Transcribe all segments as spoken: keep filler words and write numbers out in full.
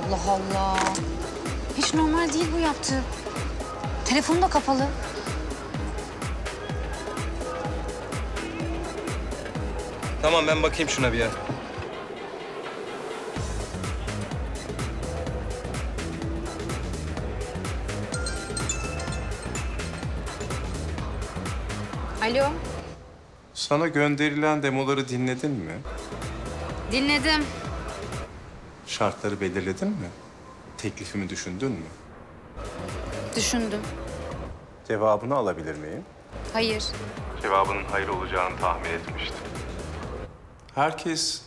Allah Allah. Hiç normal değil bu yaptığı. Telefonu da kapalı. Tamam, ben bakayım şuna bir ya. Alo. Sana gönderilen demoları dinledin mi? Dinledim. Şartları belirledin mi? Teklifimi düşündün mü? Düşündüm. Cevabını alabilir miyim? Hayır. Cevabının hayır olacağını tahmin etmiştim. Herkes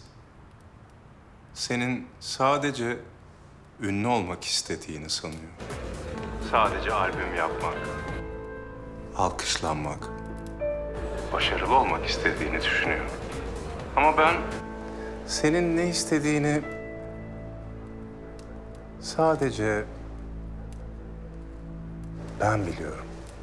senin sadece ünlü olmak istediğini sanıyor. Sadece albüm yapmak, alkışlanmak, başarılı olmak istediğini düşünüyor. Ama ben senin ne istediğini sadece ben biliyorum.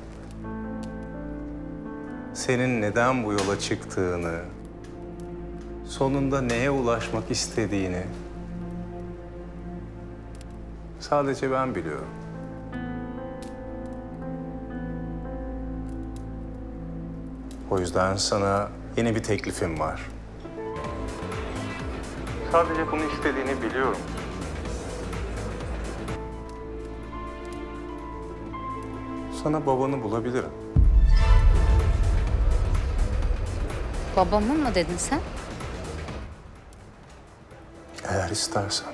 Senin neden bu yola çıktığını, sonunda neye ulaşmak istediğini sadece ben biliyorum. O yüzden sana yeni bir teklifim var. Sadece bunu istediğini biliyorum. Sana babanı bulabilirim. Babamın mı dedin sen? Eğer istersen.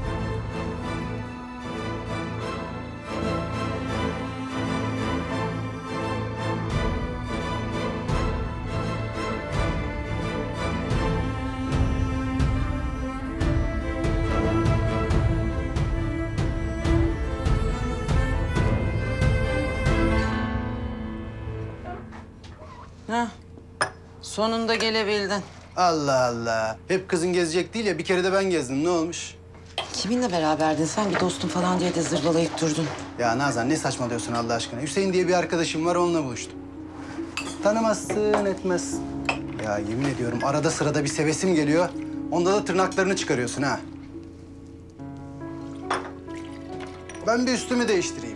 Heh. Sonunda gelebildin. Allah Allah. Hep kızın gezecek değil ya, bir kere de ben gezdim. Ne olmuş? Kiminle beraberdin sen? Bir dostum falan diye de zırvalayıp durdun. Ya Nazan, ne saçmalıyorsun Allah aşkına? Hüseyin diye bir arkadaşım var, onunla buluştum. Tanımazsın, etmezsin. Ya yemin ediyorum arada sırada bir sevesim geliyor. Onda da tırnaklarını çıkarıyorsun ha. Ben bir üstümü değiştireyim.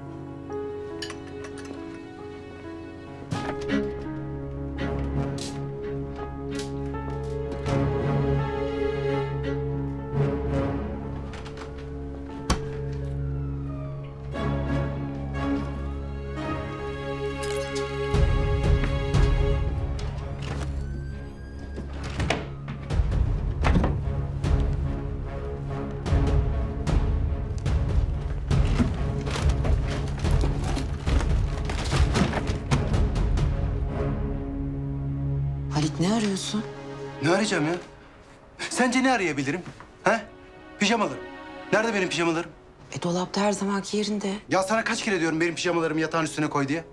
Halit ne arıyorsun? Ne arayacağım ya? Sence ne arayabilirim? Ha? Pijamalarım. Nerede benim pijamalarım? E dolapta her zamanki yerinde. Ya sana kaç kere diyorum benim pijamalarımı yatağın üstüne koy diye?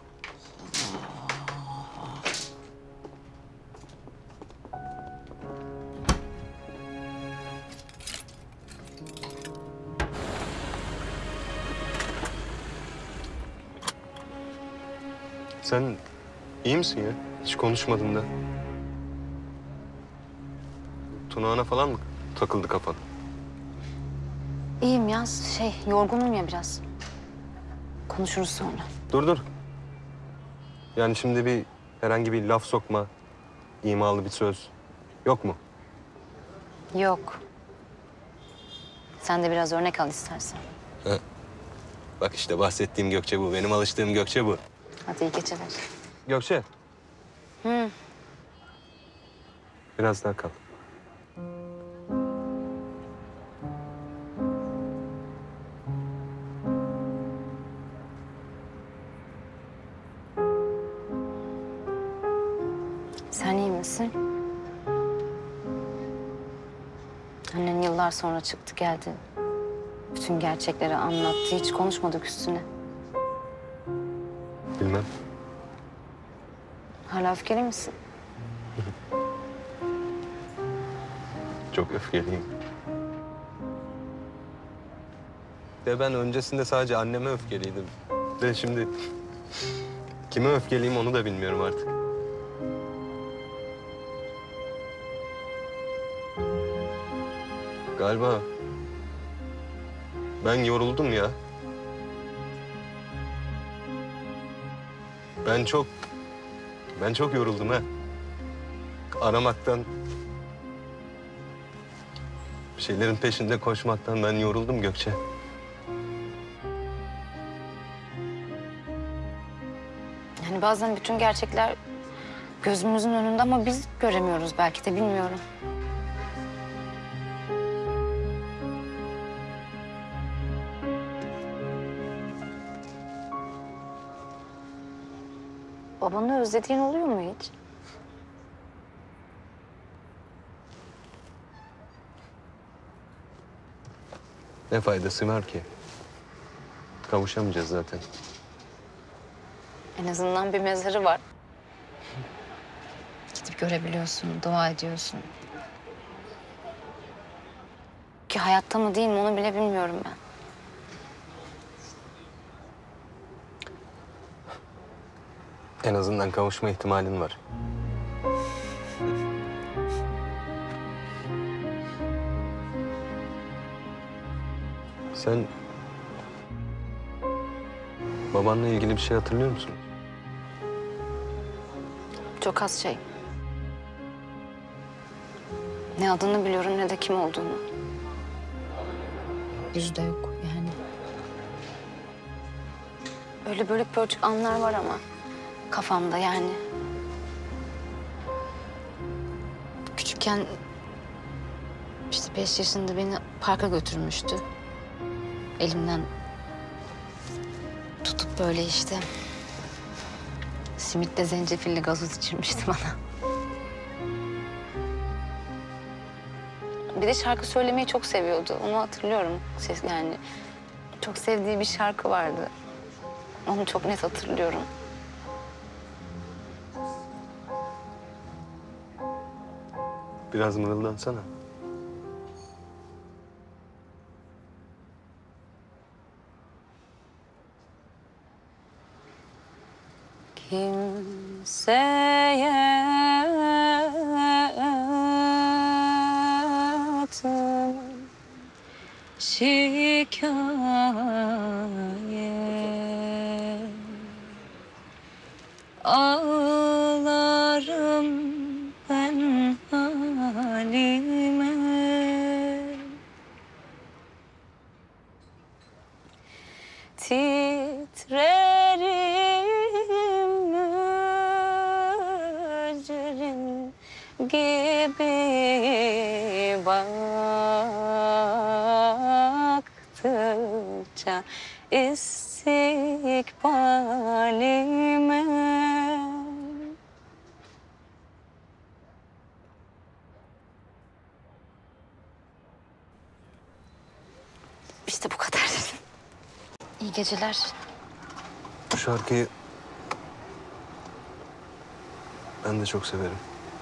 Sen iyi misin ya? Hiç konuşmadın da. Tunağına falan mı takıldı kafan? İyiyim ya. Şey, yorgunum ya biraz. Konuşuruz sonra. Dur dur. Yani şimdi bir herhangi bir laf sokma, imalı bir söz yok mu? Yok. Sen de biraz örnek al istersen. Ha. Bak işte bahsettiğim Gökçe bu. Benim alıştığım Gökçe bu. Hadi iyi geceler. Gökçe. Hı. Biraz daha kal. Sen iyi misin? Annen yıllar sonra çıktı geldi. Bütün gerçekleri anlattı. Hiç konuşmadık üstüne. Bilmem. Hala öfkeli misin? Çok öfkeliyim. De ben öncesinde sadece anneme öfkeliydim. De şimdi kime öfkeliyim onu da bilmiyorum artık. Galiba Ben yoruldum ya. Ben çok... Ben çok yoruldum ha. Aramaktan... Bir şeylerin peşinde koşmaktan ben yoruldum Gökçe. Yani bazen bütün gerçekler gözümüzün önünde ama biz göremiyoruz belki de, bilmiyorum. Babanı özlediğin oluyor mu hiç? Ne faydası var ki? Kavuşamayacağız zaten. En azından bir mezarı var. Gidip görebiliyorsun, dua ediyorsun. Ki hayatta mı değil mi onu bile bilmiyorum ben. En azından kavuşma ihtimalin var. Sen babanla ilgili bir şey hatırlıyor musun? Çok az şey. Ne adını biliyorum ne de kim olduğunu. Yüzde yok yani. Öyle bölük pörçük anlar var ama kafamda yani. Küçükken işte beş yaşında beni parka götürmüştü. Elimden tutup böyle işte simitle zencefilli gazoz içirmişti bana. Bir de şarkı söylemeyi çok seviyordu. Onu hatırlıyorum. Ses yani çok sevdiği bir şarkı vardı. Onu çok net hatırlıyorum. Biraz mırıldansana. Kimseye şikayet ağlarım ben halime, titrerim mücrim gibi baktıkça istikbalime. İşte bu kadar. İyi geceler. Bu şarkıyı ben de çok severim.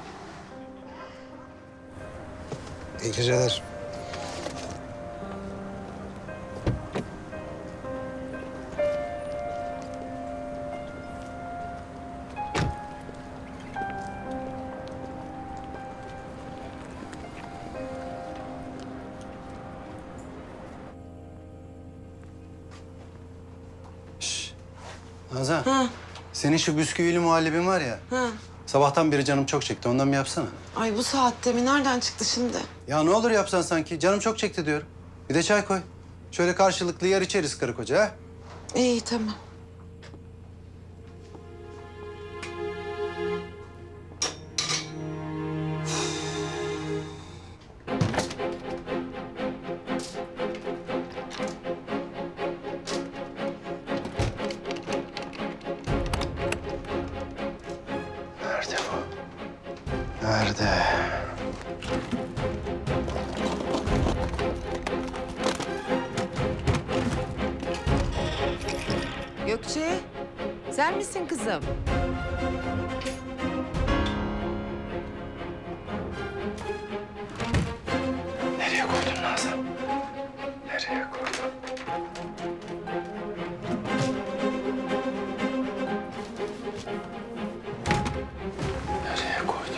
İyi geceler. Nazan. Ha. Senin şu bisküvili muhallebin var ya. Ha. Sabahtan beri canım çok çekti. Ondan bir yapsana. Ay bu saatte mi? Nereden çıktı şimdi? Ya ne olur yapsan sanki. Canım çok çekti diyorum. Bir de çay koy. Şöyle karşılıklı yer içeriz karı koca ha. İyi tamam. Nerede bu? Nerede? Gökçe, sen misin kızım? Nereye koydun Nazan? Nereye koydun? Nereye koydun?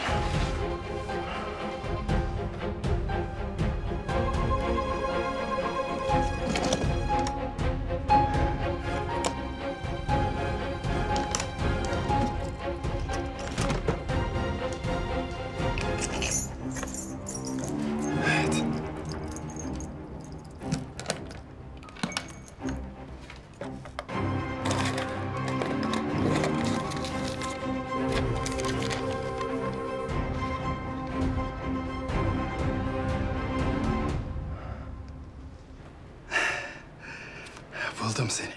Buldum seni.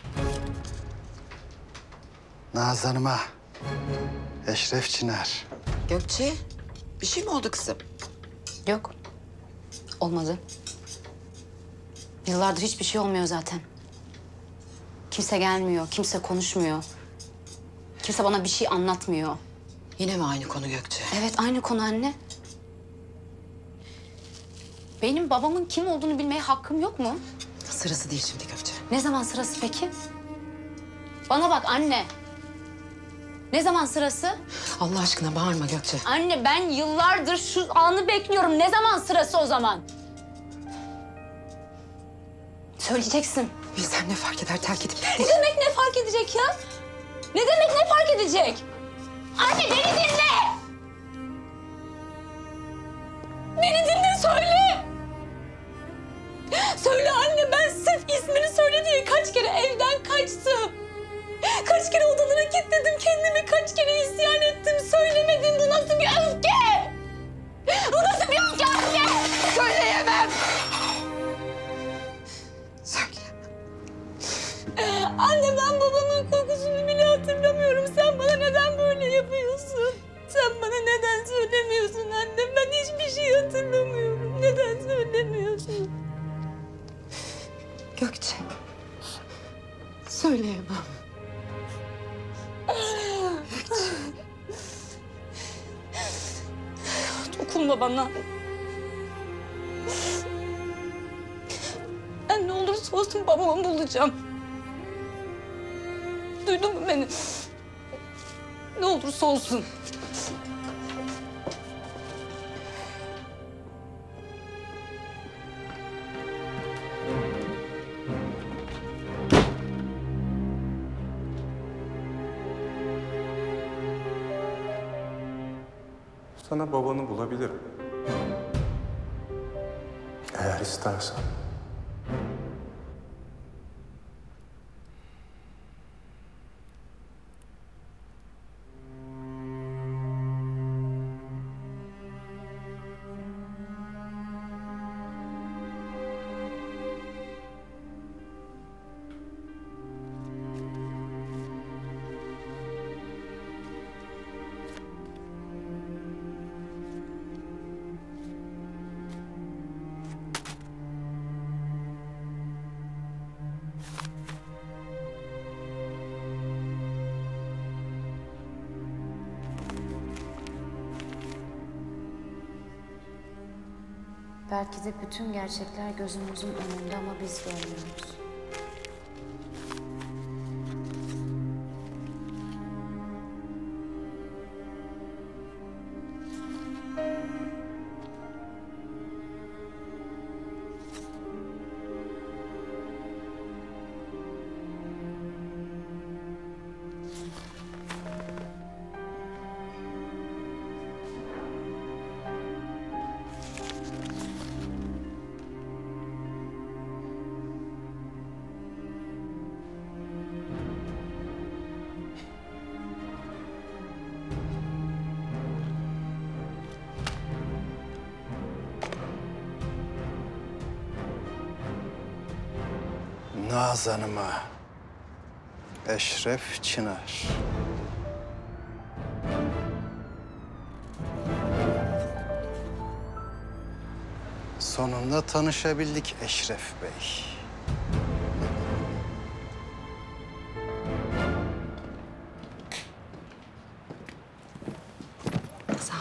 Naz Hanım'a. Eşref Çınar. Gökçe, bir şey mi oldu kızım? Yok. Olmadı. Yıllardır hiçbir şey olmuyor zaten. Kimse gelmiyor, kimse konuşmuyor. Kimse bana bir şey anlatmıyor. Yine mi aynı konu Gökçe? Evet, aynı konu anne. Benim babamın kim olduğunu bilmeye hakkım yok mu? Sırası değil şimdi Gökçe. Ne zaman sırası peki? Bana bak anne. Ne zaman sırası? Allah aşkına bağırma Gökçe. Anne ben yıllardır şu anı bekliyorum. Ne zaman sırası o zaman? Söyleyeceksin. Bilsem ne fark eder terk edip Ne demek ne fark edecek ya? Ne demek ne fark edecek? Anne beni dinle! Beni dinle söyle! Söyle anne ben sırf ismini söyle diye kaç kere evden kaçtım. Kaç kere odalara kilitledim kendimi, kaç kere isyan ettim. Söylemedin, bu nasıl bir öfke? Bu nasıl bir öfke anne? Söyleyemem. söyle. Anne ben babamın kokusunu bile hatırlamıyorum. Sen bana neden böyle yapıyorsun? Sen bana neden söylemiyorsun anne? Ben hiçbir şey hatırlamıyorum. Neden söylemiyorsun? Gökçe. Söyleyemem. Dokunma bana. Ben ne olursa olsun babamı bulacağım. Duydun mu beni? Ne olursa olsun. Sana babanı bulabilirim. Eğer istersen. Belki de bütün gerçekler gözümüzün önünde ama biz görmüyoruz. Naz Hanım'a. Eşref Çınar. Sonunda tanışabildik Eşref Bey. Sağ ol.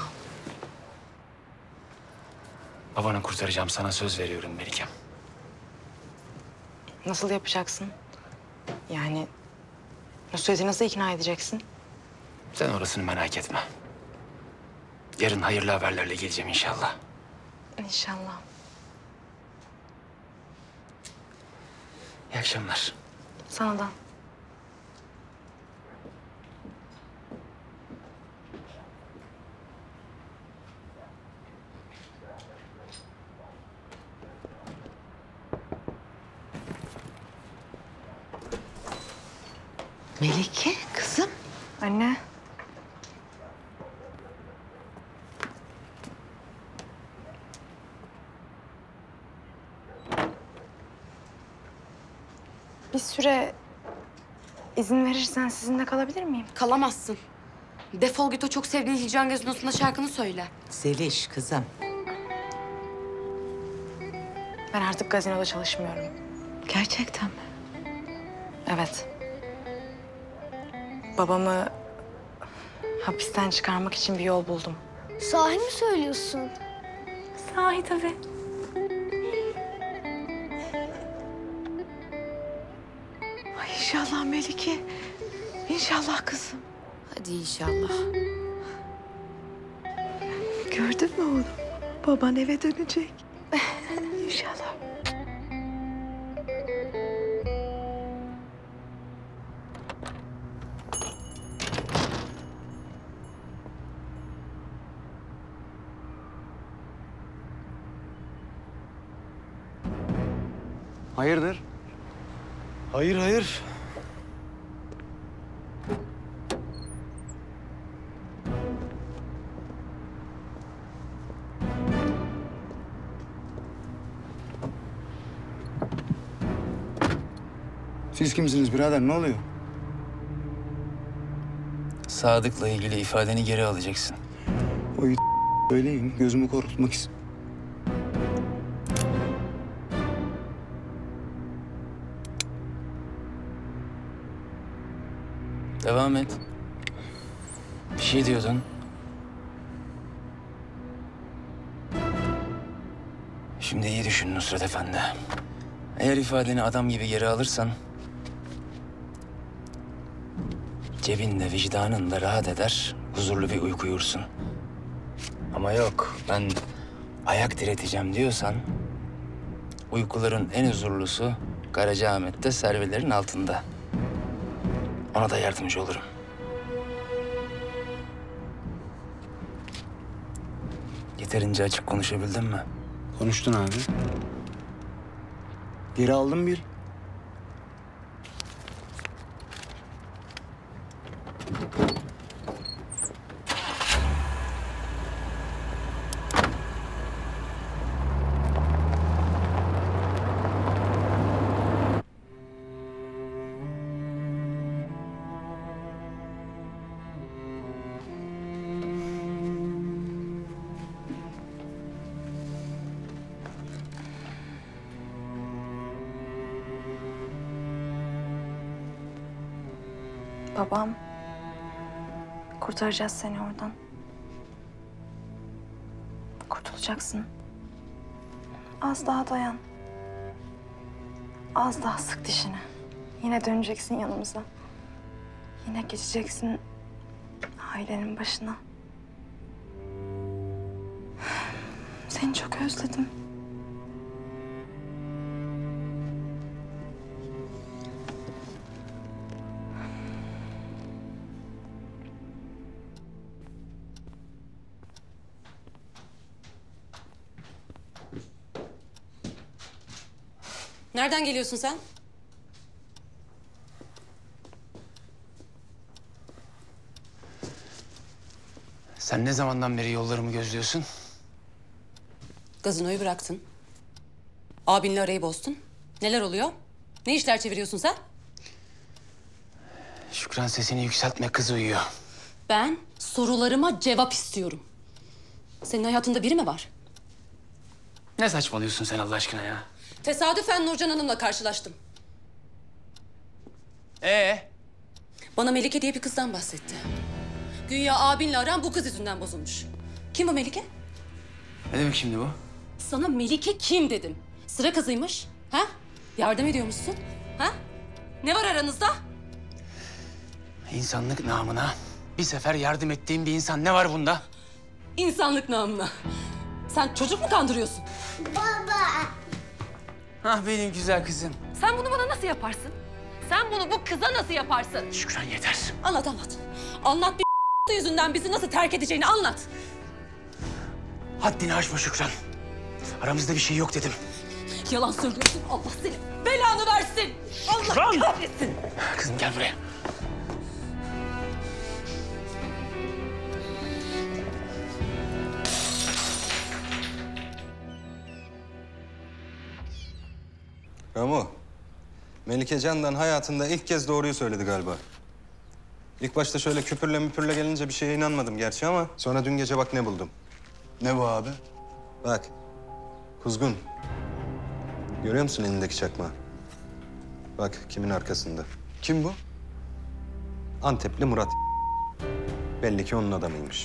Babanı kurtaracağım, sana söz veriyorum Melikem. Nasıl yapacaksın? Yani Nusret'i nasıl ikna edeceksin? Sen orasını merak etme. Yarın hayırlı haberlerle geleceğim inşallah. İnşallah. İyi akşamlar. Sana da. Melike kızım. Anne. bir süre izin verirsen sizinle kalabilir miyim? Kalamazsın. Defol git, o çok sevdiğin Hicran Gazinosu'nda şarkını söyle. Zeliş kızım. Ben artık gazinoda çalışmıyorum. Gerçekten mi? Evet. Babamı hapisten çıkarmak için bir yol buldum. Sahi mi söylüyorsun? Sahi tabii. Ay inşallah Melike. İnşallah kızım. Hadi inşallah. Gördün mü oğlum? Baban eve dönecek. İnşallah. Hayırdır? Hayır hayır. Siz kimsiniz birader? Ne oluyor? Sadık'la ilgili ifadeni geri alacaksın. O söyleyin. Gözümü korkutmak istiyorum. Devam et. Bir şey diyordun. Şimdi iyi düşün Nusret Efendi. Eğer ifadeni adam gibi geri alırsan... cebinle, vicdanın da rahat eder, huzurlu bir uyku uyursun. Ama yok, ben ayak direteceğim diyorsan... uykuların en huzurlusu Karacaahmet'te servilerin altında. Ona da yardımcı olurum. Yeterince açık konuşabildin mi? Konuştun abi. Geri aldım bir. Babam, kurtaracağız seni oradan. Kurtulacaksın. Az daha dayan. Az daha sık dişini. Yine döneceksin yanımıza. Yine geçeceksin ailenin başına. Seni çok özledim. Nereden geliyorsun sen? Sen ne zamandan beri yollarımı gözlüyorsun? Gazinoyu bıraktın. Abinle arayı bozdun. Neler oluyor? Ne işler çeviriyorsun sen? Şükran sesini yükseltme, kız uyuyor. Ben sorularıma cevap istiyorum. Senin hayatında biri mi var? Ne saçmalıyorsun sen Allah aşkına ya? Tesadüfen Nurcan Hanım'la karşılaştım. Ee? Bana Melike diye bir kızdan bahsetti. Güya abinle aran bu kız yüzünden bozulmuş. Kim bu Melike? Ne demek şimdi bu? Sana Melike kim dedim. Sıra kızıymış. Ha? Yardım ediyormuşsun. Ha? Ne var aranızda? İnsanlık namına bir sefer yardım ettiğim bir insan, ne var bunda? İnsanlık namına. Sen çocuk mu kandırıyorsun? Ah benim güzel kızım. Sen bunu bana nasıl yaparsın? Sen bunu bu kıza nasıl yaparsın? Şükran yeter. Anlat anlat. Anlat bir yüzünden bizi nasıl terk edeceğini anlat. Haddini aşma Şükran. Aramızda bir şey yok dedim. Yalan söylüyorsun. Allah seni belanı versin. Allah Şükran! kahretsin. Kızım gel buraya. Ramo, Melike Candan hayatında ilk kez doğruyu söyledi galiba. İlk başta şöyle küpürle müpürle gelince bir şeye inanmadım gerçi ama... sonra dün gece bak ne buldum. Ne bu abi? Bak, Kuzgun. Görüyor musun elindeki çakmağı? Bak kimin arkasında. Kim bu? Antepli Murat. Belli ki onun adamıymış.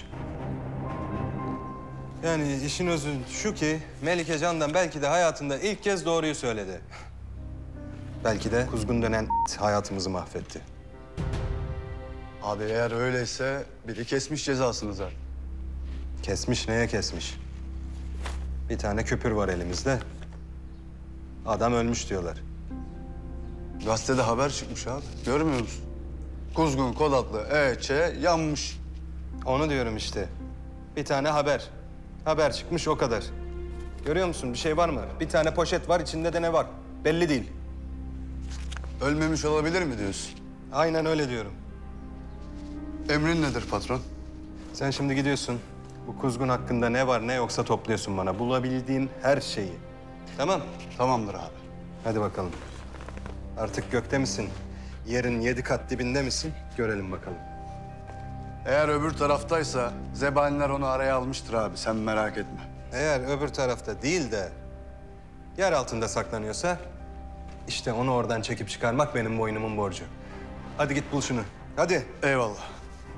Yani işin özü şu ki Melike Candan belki de hayatında ilk kez doğruyu söyledi. Belki de Kuzgun denen hayatımızı mahvetti. Abi eğer öyleyse biri kesmiş cezasını zaten. Kesmiş neye kesmiş? Bir tane küpür var elimizde. Adam ölmüş diyorlar. Gazetede haber çıkmış abi. Görmüyor musun? Kuzgun kod adlı E Ç yanmış. Onu diyorum işte. Bir tane haber. Haber çıkmış o kadar. Görüyor musun bir şey var mı? Bir tane poşet var içinde de ne var? Belli değil. Ölmemiş olabilir mi diyorsun? Aynen öyle diyorum. Emrin nedir patron? Sen şimdi gidiyorsun. Bu Kuzgun hakkında ne var ne yoksa topluyorsun bana. Bulabildiğin her şeyi. Tamam. Tamamdır abi. Hadi bakalım. Artık gökte misin? Yerin yedi kat dibinde misin? Görelim bakalım. Eğer öbür taraftaysa zebaniler onu araya almıştır abi. Sen merak etme. Eğer öbür tarafta değil de yer altında saklanıyorsa işte onu oradan çekip çıkarmak benim boynumun borcu. Hadi git bul şunu. Hadi. Eyvallah.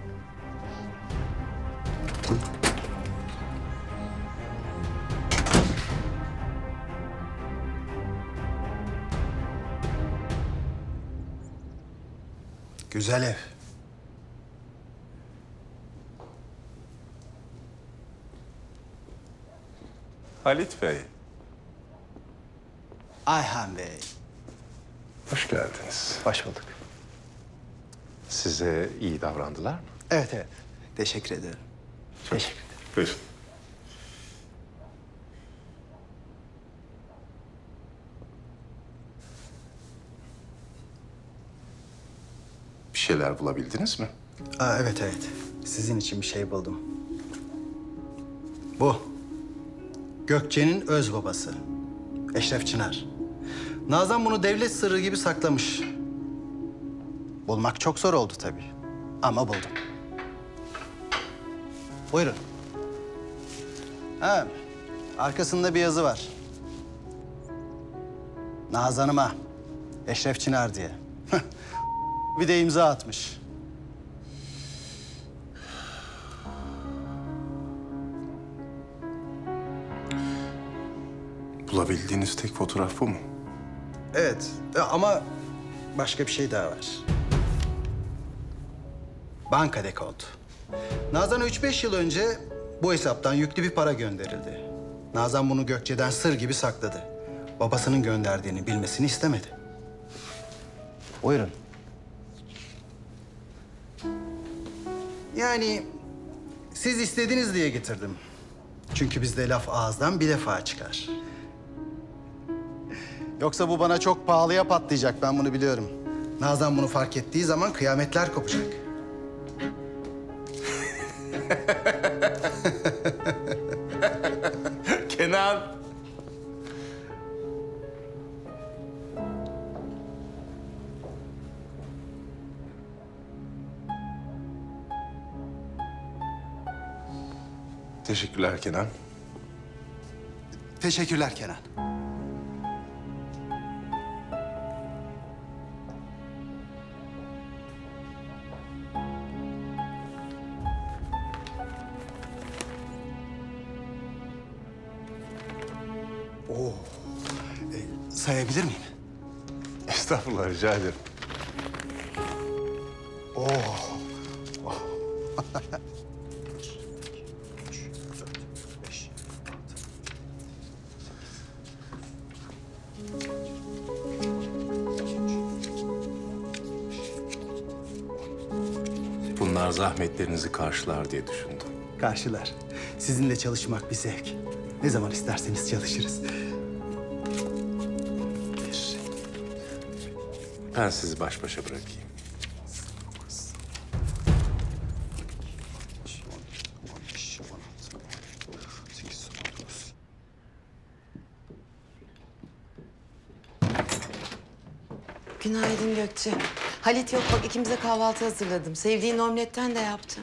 Güzel ev. Halit Bey, Ayhan Bey. hoş geldiniz. Hoş bulduk. Size iyi davrandılar mı? Evet evet. Teşekkür ederim. Teşekkür ederim. Buyurun. Bir şeyler bulabildiniz mi? Aa, evet evet. Sizin için bir şey buldum. Bu. Gökçe'nin öz babası. Eşref Çınar. Nazan bunu devlet sırrı gibi saklamış. Bulmak çok zor oldu tabii. Ama buldum. Buyurun. Ha, arkasında bir yazı var. Nazan'ıma, Eşref Çınar diye. Bir de imza atmış. Bulabildiğiniz tek fotoğraf bu mu? Evet e, ama başka bir şey daha var. Banka dekontu. Nazan'a üç beş yıl önce bu hesaptan yüklü bir para gönderildi. Nazan bunu Gökçe'den sır gibi sakladı. Babasının gönderdiğini bilmesini istemedi. Buyurun. Yani siz istediniz diye getirdim. Çünkü bizde laf ağızdan bir defa çıkar. Yoksa bu bana çok pahalıya patlayacak, ben bunu biliyorum. Nazan bunu fark ettiği zaman kıyametler kopacak. Kenan! Teşekkürler Kenan. Teşekkürler Kenan. Oo. E, sayabilir miyim? Estağfurullah, rica ederim. Oo. Bunlar zahmetlerinizi karşılar diye düşündüm. Karşılar. Sizinle çalışmak bir zevk. Ne zaman isterseniz çalışırız. Ben sizi baş başa bırakayım. Günaydın Gökçe. Halit yok bak ikimize kahvaltı hazırladım. Sevdiğin omletten de yaptım.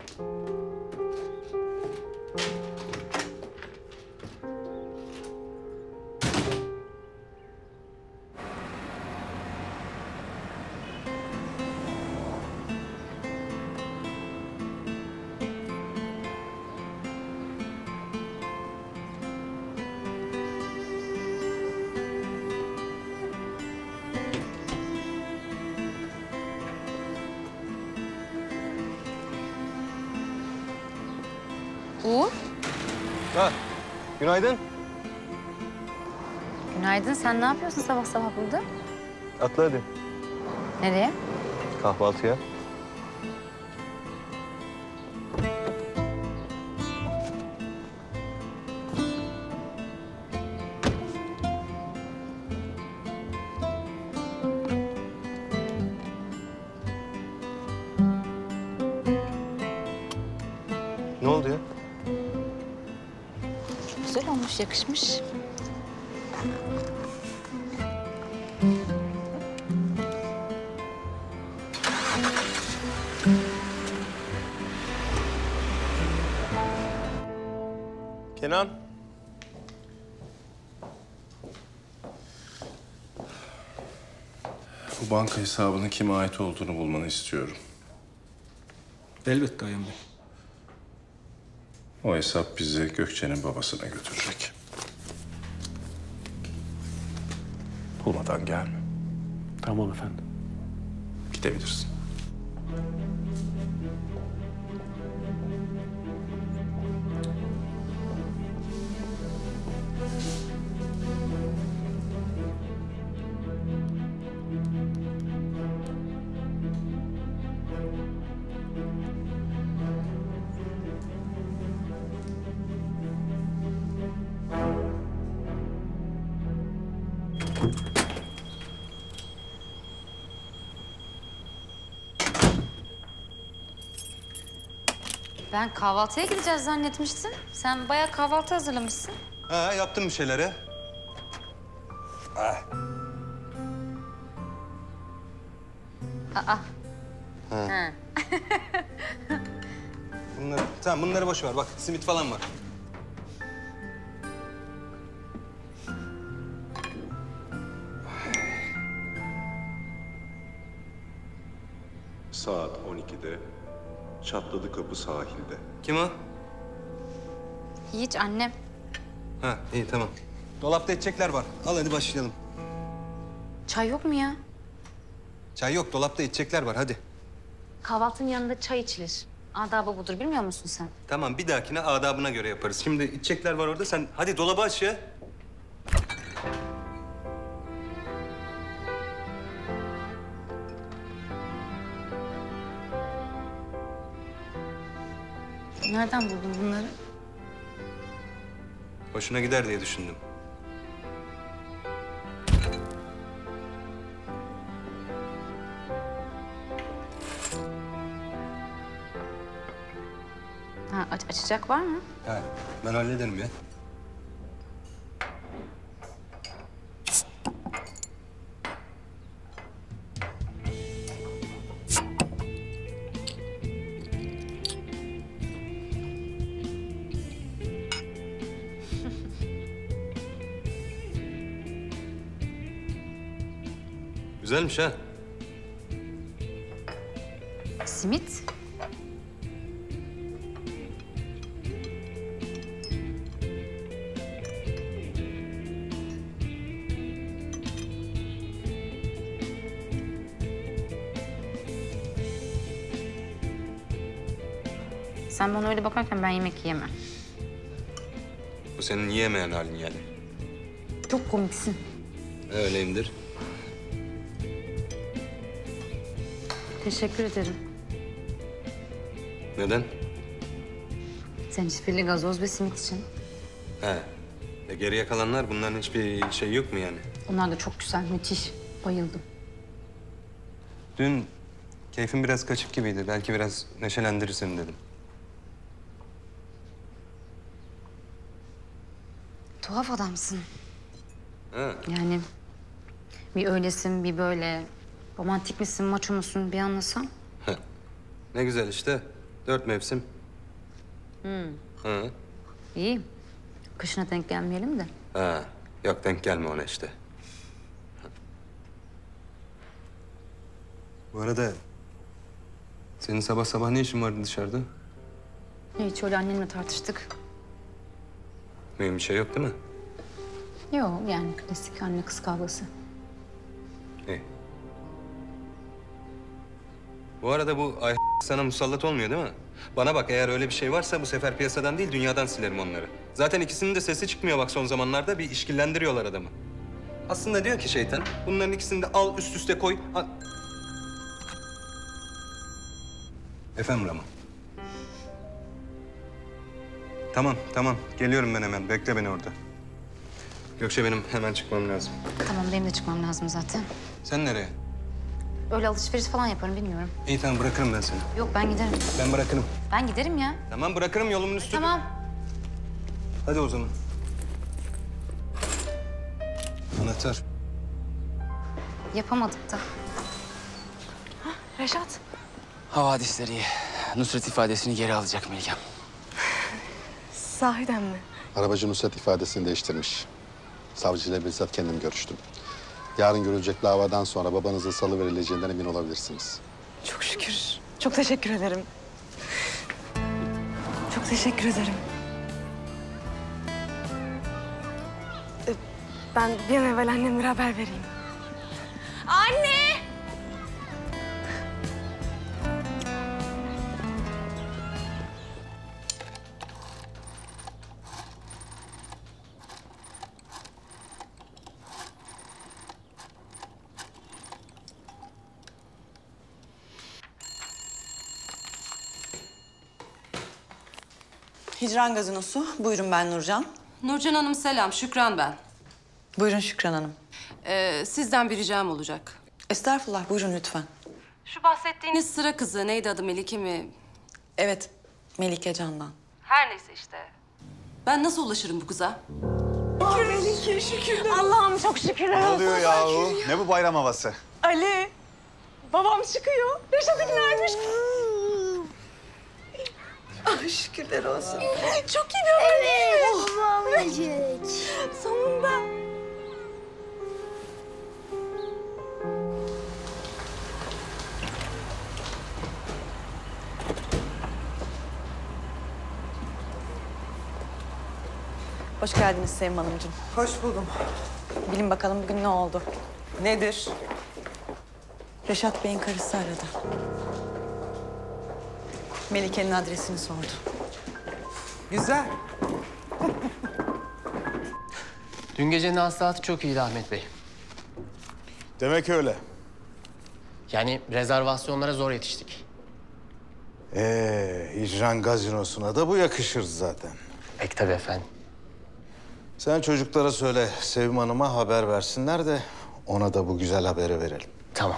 Uğur, Ha, günaydın. günaydın. Sen ne yapıyorsun sabah sabah burada? Atla hadi. Nereye? Kahvaltıya. Ne oldu ya? Güzel olmuş, yakışmış. Kenan. Bu banka hesabının kime ait olduğunu bulmanı istiyorum. Elbette Ayhan Bey. O hesap bizi Gökçe'nin babasına götürecek. Bulmadan gelme. Tamam efendim. Gidebilirsin. Ben kahvaltıya gideceğiz zannetmiştim. Sen bayağı kahvaltı hazırlamışsın. Ha, yaptım bir şeyleri. Ah. Aa. Ha. Ha. Bunları, tamam bunları boş ver. Bak simit falan var. Saat on ikide Çatladı Kapı sahilde. Kim o? Hiç annem. Ha, iyi tamam. Dolapta içecekler var. Al hadi başlayalım. Çay yok mu ya? Çay yok, dolapta içecekler var. Hadi. Kahvaltının yanında çay içilir. Adabı budur, bilmiyor musun sen? Tamam, bir dahakine adabına göre yaparız. Şimdi içecekler var orada. Sen hadi dolabı aç ya. Nereden buldun bunları? Hoşuna gider diye düşündüm. Ha, aç açacak var mı? Ha, ben hallederim ya. Güzelmiş ha. Simit. Sen bana öyle bakarken ben yemek yiyemem. Bu senin yiyemeyen halin yani. Çok komiksin. Öyleyimdir. Teşekkür ederim. Neden? Sen şifreli gazoz ve simit için. He. E geriye kalanlar bunların hiçbir şey yok mu yani? Onlar da çok güzel, müthiş. Bayıldım. Dün keyfim biraz kaçık gibiydi. Belki biraz neşelendirir seni dedim. Tuhaf adamsın. Ha. Yani Bir öylesin, bir böyle. Romantik misin, maço musun bir anlasam. Ne güzel işte. Dört mevsim. Hmm. Hı. İyi. Kışına denk gelmeyelim de. Ha, yok denk gelme ona işte. Bu arada senin sabah sabah ne işin vardı dışarıda? Hiç öyle annemle tartıştık. Mühim bir şey yok değil mi? Yok yani klasik anne kız kavgası. İyi. Bu arada bu ay sana musallat olmuyor değil mi? Bana bak eğer öyle bir şey varsa bu sefer piyasadan değil dünyadan silerim onları. Zaten ikisinin de sesi çıkmıyor bak son zamanlarda bir işkillendiriyorlar adamı. Aslında diyor ki şeytan bunların ikisini de al üst üste koy. Al. Efendim Rama. Tamam tamam geliyorum ben hemen bekle beni orada. Gökçe benim hemen çıkmam lazım. Tamam benim de çıkmam lazım zaten. Sen nereye? Öyle alışveriş falan yaparım bilmiyorum. İyi tamam bırakırım ben seni. Yok ben giderim. Ben bırakırım. Ben giderim ya. Tamam bırakırım yolumun üstü. Tamam. Hadi o zaman. Anahtar. Yapamadık da. Reşat. Havadisleri iyi. Nusret ifadesini geri alacak Melike'm. Sahiden mi? Arabacı Nusret ifadesini değiştirmiş. Savcıyla bizzat kendim görüştüm. Yarın görülecek davadan sonra babanızın salıverileceğinden emin olabilirsiniz. Çok şükür. Çok teşekkür ederim. Çok teşekkür ederim. Ee, Ben bir an evvel annemlere haber vereyim. Anne! Hicran Gazinosu. Buyurun ben Nurcan. Nurcan Hanım selam, Şükran ben. Buyurun Şükran Hanım. Ee, sizden bir ricam olacak. Estağfurullah, buyurun lütfen. Şu bahsettiğiniz sıra kızı, neydi adı Melike mi? Evet, Melike Candan. Her neyse işte. Ben nasıl ulaşırım bu kıza? Şükür Melike, şükürler. Allah'ım çok şükürler Ne olsun. oluyor yahu? Ne bu bayram havası? Ali, babam çıkıyor. Reşat ikna etmiş. Ah şükürler olsun. Çok iyi bir haber değil mi? Babamcık. Sonunda. Hoş geldiniz Sevim Hanımcığım. Hoş buldum. Bilin bakalım bugün ne oldu? Nedir? Reşat Bey'in karısı aradı. Melike'nin adresini sordu. Güzel. Dün gecenin hasılatı çok iyiydi Ahmet Bey. Demek öyle. Yani rezervasyonlara zor yetiştik. Ee, Hicran Gazinosu'na da bu yakışır zaten. Pek tabii efendim. Sen çocuklara söyle, Sevim Hanım'a haber versinler de ona da bu güzel haberi verelim. Tamam.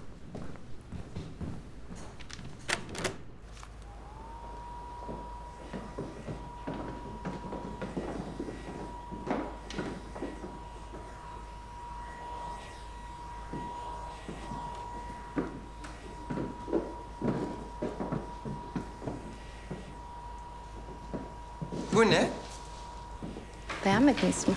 Bu ne? Beğenmediniz mi?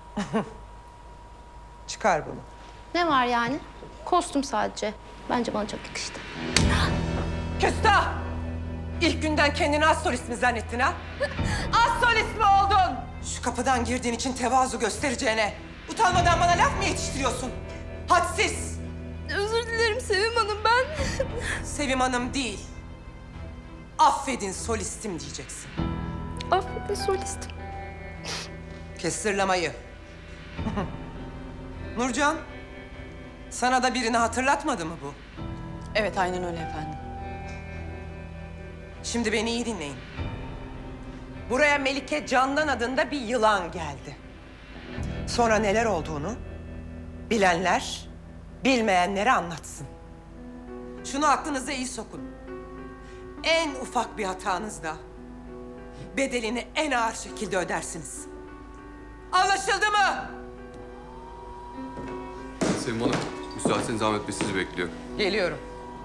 Çıkar bunu. Ne var yani? Kostüm sadece. Bence bana çok yakıştı. Küstah! İlk günden kendini Assolist mi zannettin ha? Assolist mi oldun? Şu kapıdan girdiğin için tevazu göstereceğine utanmadan bana laf mı yetiştiriyorsun? Hadsiz! Özür dilerim Sevim Hanım ben. Sevim Hanım değil. Affedin solistim diyeceksin. Affedin solistim. Kes sırlamayı. Nurcan, sana da birini hatırlatmadı mı bu? Evet, aynen öyle efendim. Şimdi beni iyi dinleyin. Buraya Melike Candan adında bir yılan geldi. Sonra neler olduğunu bilenler bilmeyenlere anlatsın. Şunu aklınıza iyi sokun. En ufak bir hatanızda bedelini en ağır şekilde ödersiniz. Anlaşıldı mı? Sevim Hanım, müsaitseniz Ahmet Bey sizi bekliyor. Geliyorum.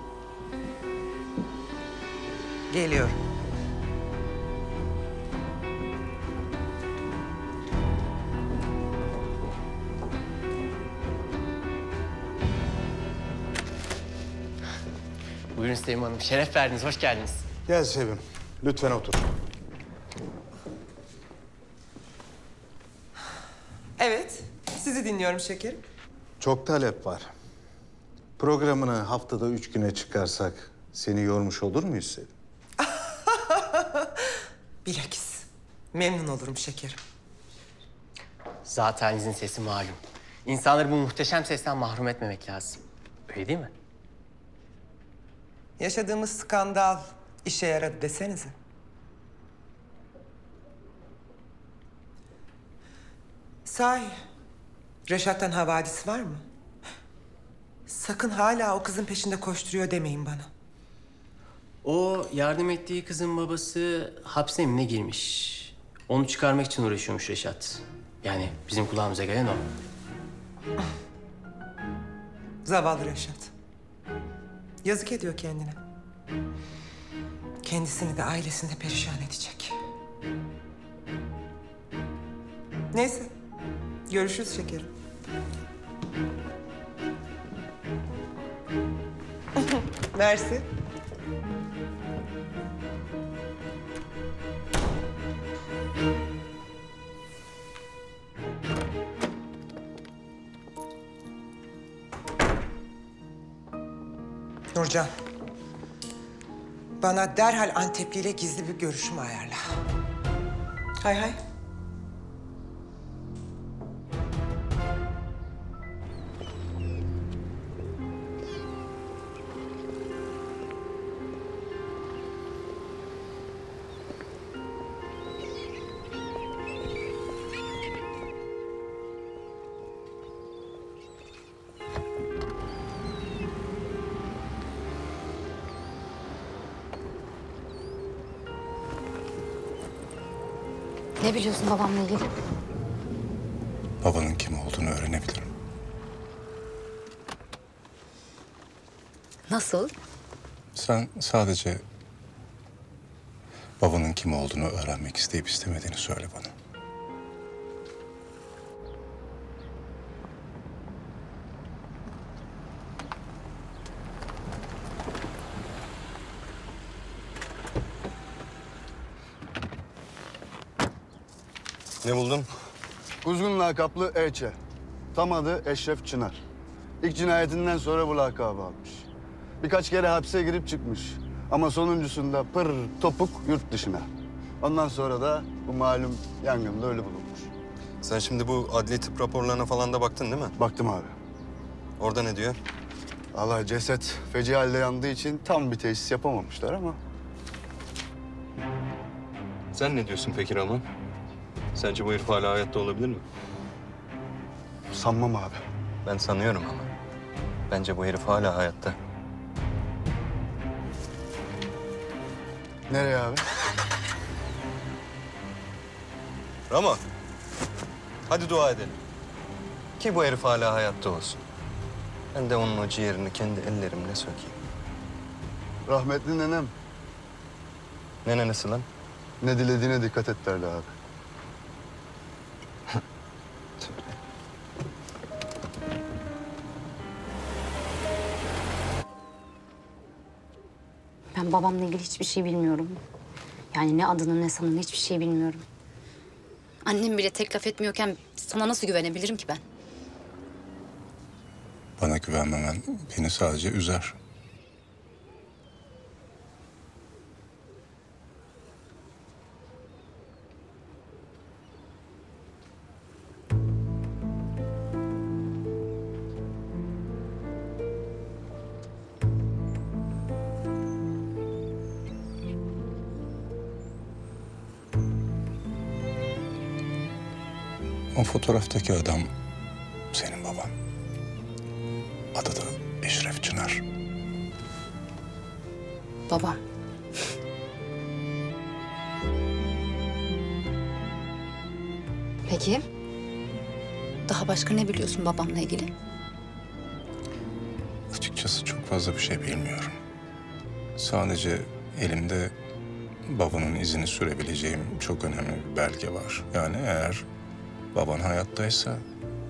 Geliyorum. Buyurun Sevim Hanım. Şeref verdiniz. Hoş geldiniz. Gel Sevim. Lütfen otur. Evet, sizi dinliyorum şekerim. Çok talep var. Programını haftada üç güne çıkarsak seni yormuş olur muyuz Sevim? Bilakis. Memnun olurum şekerim. Zat halinizin sesi malum. İnsanları bu muhteşem sesten mahrum etmemek lazım. Öyle değil mi? Yaşadığımız skandal işe yaradı desenize. Sahi, Reşat'tan havadis var mı? Sakın hala o kızın peşinde koşturuyor demeyin bana. O yardım ettiği kızın babası hapse mi ne girmiş? Onu çıkarmak için uğraşıyormuş Reşat. Yani bizim kulağımıza gelen o. Zavallı Reşat. Yazık ediyor kendine. Kendisini de ailesini de perişan edecek. Neyse, görüşürüz şekerim. Mersi. Nurcan. Bana derhal Antepli ile gizli bir görüşme ayarla. Hay hay. Ne biliyorsun babamla ilgili? Babanın kim olduğunu öğrenebilirim. Nasıl? Sen sadece babanın kim olduğunu öğrenmek isteyip istemediğini söyle bana. Ne buldun? Kuzgun lakaplı Eçe. Tam adı Eşref Çınar. İlk cinayetinden sonra bu lakabı almış. Birkaç kere hapse girip çıkmış. Ama sonuncusunda pır topuk yurt dışına. Ondan sonra da bu malum yangında ölü bulunmuş. Sen şimdi bu adli tıp raporlarına falan da baktın değil mi? Baktım abi. Orada ne diyor? Allah ceset feci halde yandığı için tam bir teşhis yapamamışlar ama. Sen ne diyorsun peki Rahman? Sence bu herif hala hayatta olabilir mi? Sanmam abi. Ben sanıyorum ama. Bence bu herif hala hayatta. Nereye abi? Rama. Hadi dua edelim. Ki bu herif hala hayatta olsun. Ben de onun o ciğerini kendi ellerimle sökeyim. Rahmetli nenem. Ne nenesi lan? Ne dilediğine dikkat et derdi abi. Ben babamla ilgili hiçbir şey bilmiyorum. Yani ne adını ne sanını hiçbir şey bilmiyorum. Annem bile tek laf etmiyorken sana nasıl güvenebilirim ki ben? Bana güvenmemen beni sadece üzer. O fotoğraftaki adam senin baban. Adı da Eşref Çınar. Babam. Peki. Daha başka ne biliyorsun babamla ilgili? Açıkçası çok fazla bir şey bilmiyorum. Sadece elimde babanın izini sürebileceğim çok önemli bir belge var. Yani eğer baban hayattaysa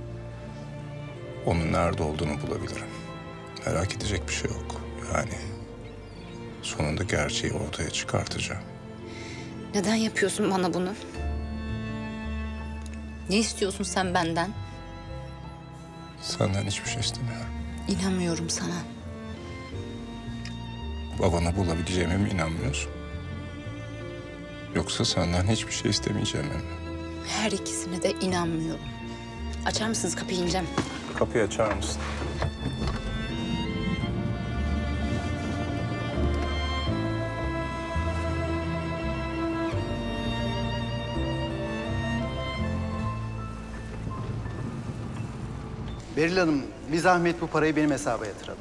onun nerede olduğunu bulabilirim. Merak edecek bir şey yok. Yani sonunda gerçeği ortaya çıkartacağım. Neden yapıyorsun bana bunu? Ne istiyorsun sen benden? Senden hiçbir şey istemiyorum. İnanmıyorum sana. Babanı bulabileceğime mi inanmıyorsun? Yoksa senden hiçbir şey istemeyeceğime mi? Her ikisine de inanmıyorum. Açar mısınız kapıyı, ineceğim. Kapıyı açar mısın? Beril Hanım, bir zahmet bu parayı benim hesaba yatıralım.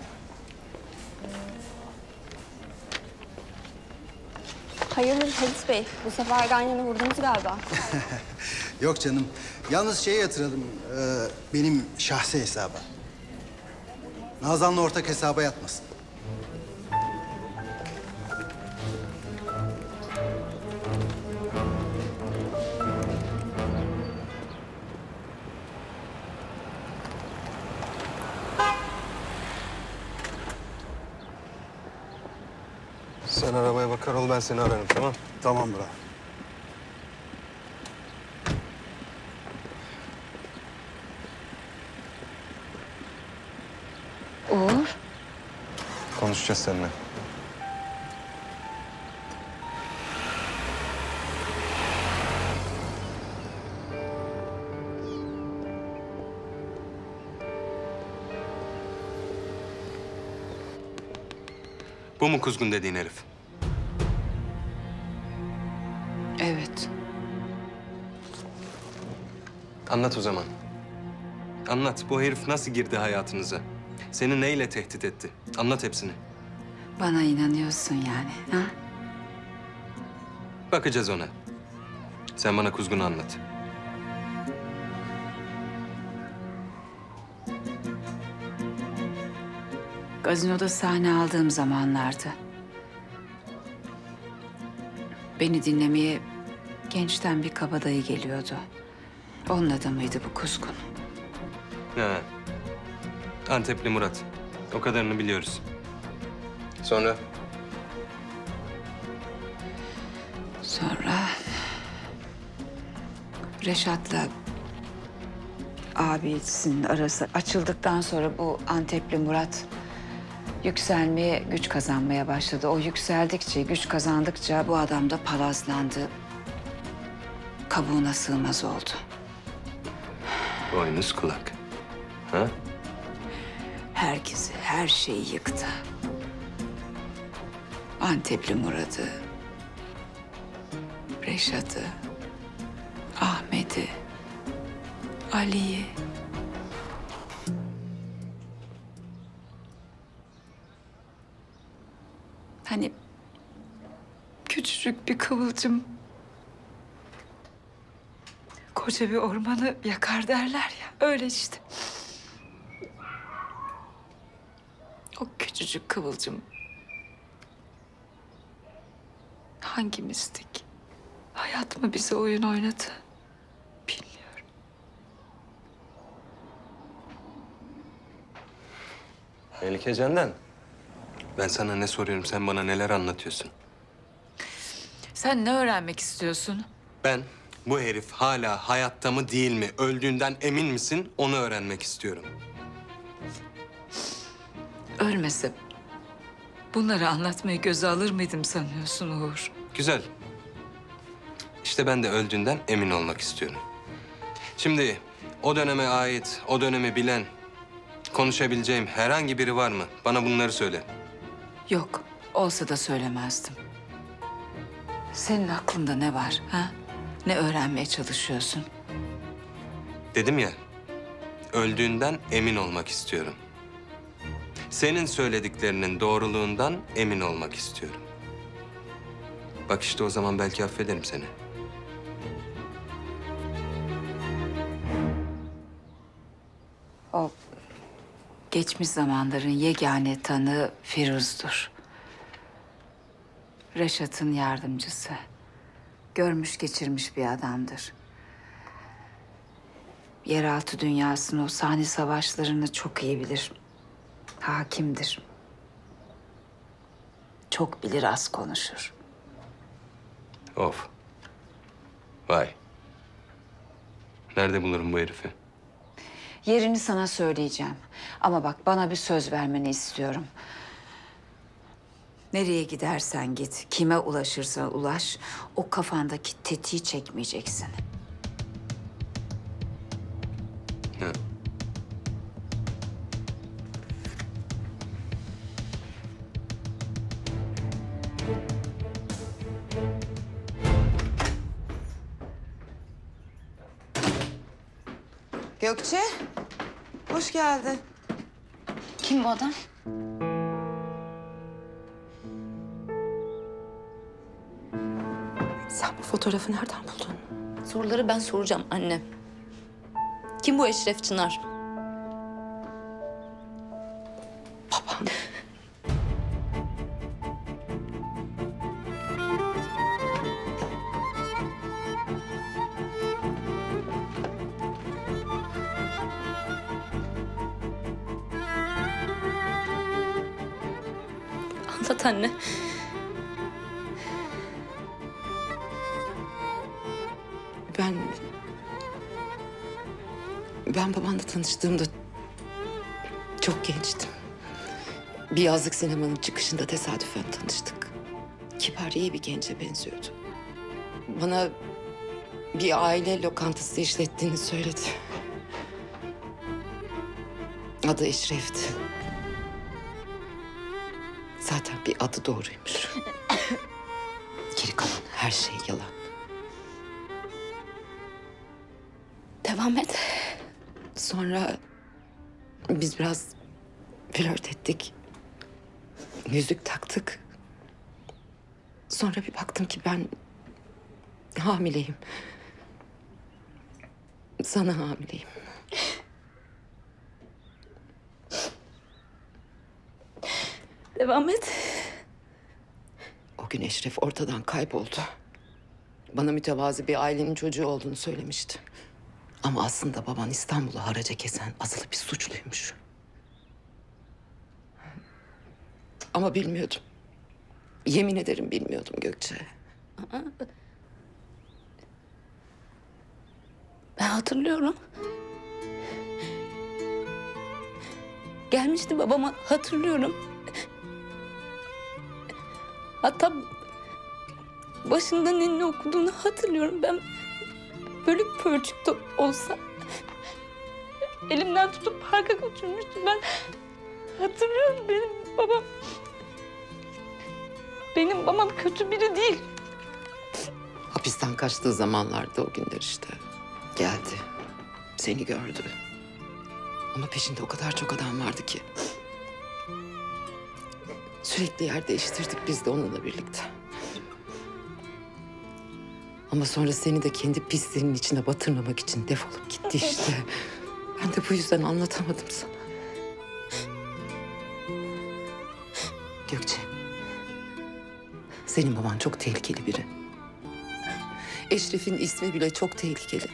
Hayırdır Halit Bey? Bu sefer Ganyan'ı vurdunuz galiba. Yok canım. Yalnız şeye yatıralım. e, benim şahsi hesaba. Nazan'la ortak hesaba yatmasın. Sen arabaya bakar ol, ben seni ararım, tamam? Tamam bro. Uğur. Konuşacağız seninle. Bu mu kuzgun dediğin herif? Evet. Anlat o zaman. Anlat. Bu herif nasıl girdi hayatınıza? Seni neyle tehdit etti? Anlat hepsini. Bana inanıyorsun yani, ha? Bakacağız ona. Sen bana kuzgunu anlat. Gazinoda sahne aldığım zamanlardı. Beni dinlemeye gençten bir kabadayı geliyordu. Onun adamıydı bu kuzgun. Ha. Antepli Murat. O kadarını biliyoruz. Sonra? Sonra Reşat'la abisinin arası açıldıktan sonra bu Antepli Murat yükselmeye, güç kazanmaya başladı. O yükseldikçe, güç kazandıkça bu adam da palazlandı. Kabuğuna sığmaz oldu. Boynuz kulak. Ha? Herkesi, her şeyi yıktı. Antepli Murat'ı, Reşat'ı, Ahmet'i, Ali'yi. Hani küçücük bir kıvılcım koca bir ormanı yakar derler ya. Öyle işte. O küçücük kıvılcım hangimizdik? Hayat mı bize oyun oynadı? Bilmiyorum. Melike Candan. Ben sana ne soruyorum, sen bana neler anlatıyorsun? Sen ne öğrenmek istiyorsun? Ben bu herif hala hayatta mı değil mi, öldüğünden emin misin, onu öğrenmek istiyorum. Ölmese bunları anlatmayı göze alır mıydım sanıyorsun Uğur? Güzel. İşte ben de öldüğünden emin olmak istiyorum. Şimdi o döneme ait, o dönemi bilen, konuşabileceğim herhangi biri var mı? Bana bunları söyle. Yok, olsa da söylemezdim. Senin aklında ne var, ha? Ne öğrenmeye çalışıyorsun? Dedim ya, öldüğünden emin olmak istiyorum. Senin söylediklerinin doğruluğundan emin olmak istiyorum. Bak işte o zaman belki affederim seni. O geçmiş zamanların yegane tanığı Firuz'dur. Reşat'ın yardımcısı. Görmüş geçirmiş bir adamdır. Yeraltı dünyasını, o sahne savaşlarını çok iyi bilir. Hakimdir. Çok bilir, az konuşur. Of. Vay. Nerede bulurum bu herifi? Yerini sana söyleyeceğim. Ama bak, bana bir söz vermeni istiyorum. Nereye gidersen git, kime ulaşırsan ulaş, o kafandaki tetiği çekmeyeceksin. Ha. Gökçe, hoş geldin. Kim bu adam? Sen bu fotoğrafı nereden buldun? Soruları ben soracağım anne. Kim bu Eşref Çınar? Baban. Anlat anne. Ben... Ben babanla tanıştığımda çok gençtim. Bir yazlık sinemanın çıkışında tesadüfen tanıştık. Kibar, iyi bir gence benziyordu. Bana bir aile lokantası işlettiğini söyledi. Adı Eşref'ti. Zaten bir adı doğruymuş. Geri kalan her şey yalan. Devam et. Sonra biz biraz flört ettik. Yüzük taktık. Sonra bir baktım ki ben hamileyim. Sana hamileyim. Devam et. O gün Eşref ortadan kayboldu. Bana mütevazi bir ailenin çocuğu olduğunu söylemişti. Ama aslında baban İstanbul'u haraca kesen asılı bir suçluymuş. Ama bilmiyordum. Yemin ederim bilmiyordum Gökçe. Ben hatırlıyorum. Gelmişti babama, hatırlıyorum. Hatta başında ninni okuduğunu hatırlıyorum. Ben bölük pörçük de olsa elimden tutup parka götürmüştü. Ben hatırlıyorum, benim babam... Benim babam kötü biri değil. Hapisten kaçtığı zamanlarda o günler işte. Geldi. Seni gördü. Ama peşinde o kadar çok adam vardı ki. Sürekli yer değiştirdik biz de onunla birlikte. Ama sonra seni de kendi pisliğinin içine batırmamak için defolup gitti işte. Ben de bu yüzden anlatamadım sana. Gökçe. Senin baban çok tehlikeli biri. Eşref'in ismi bile çok tehlikeli.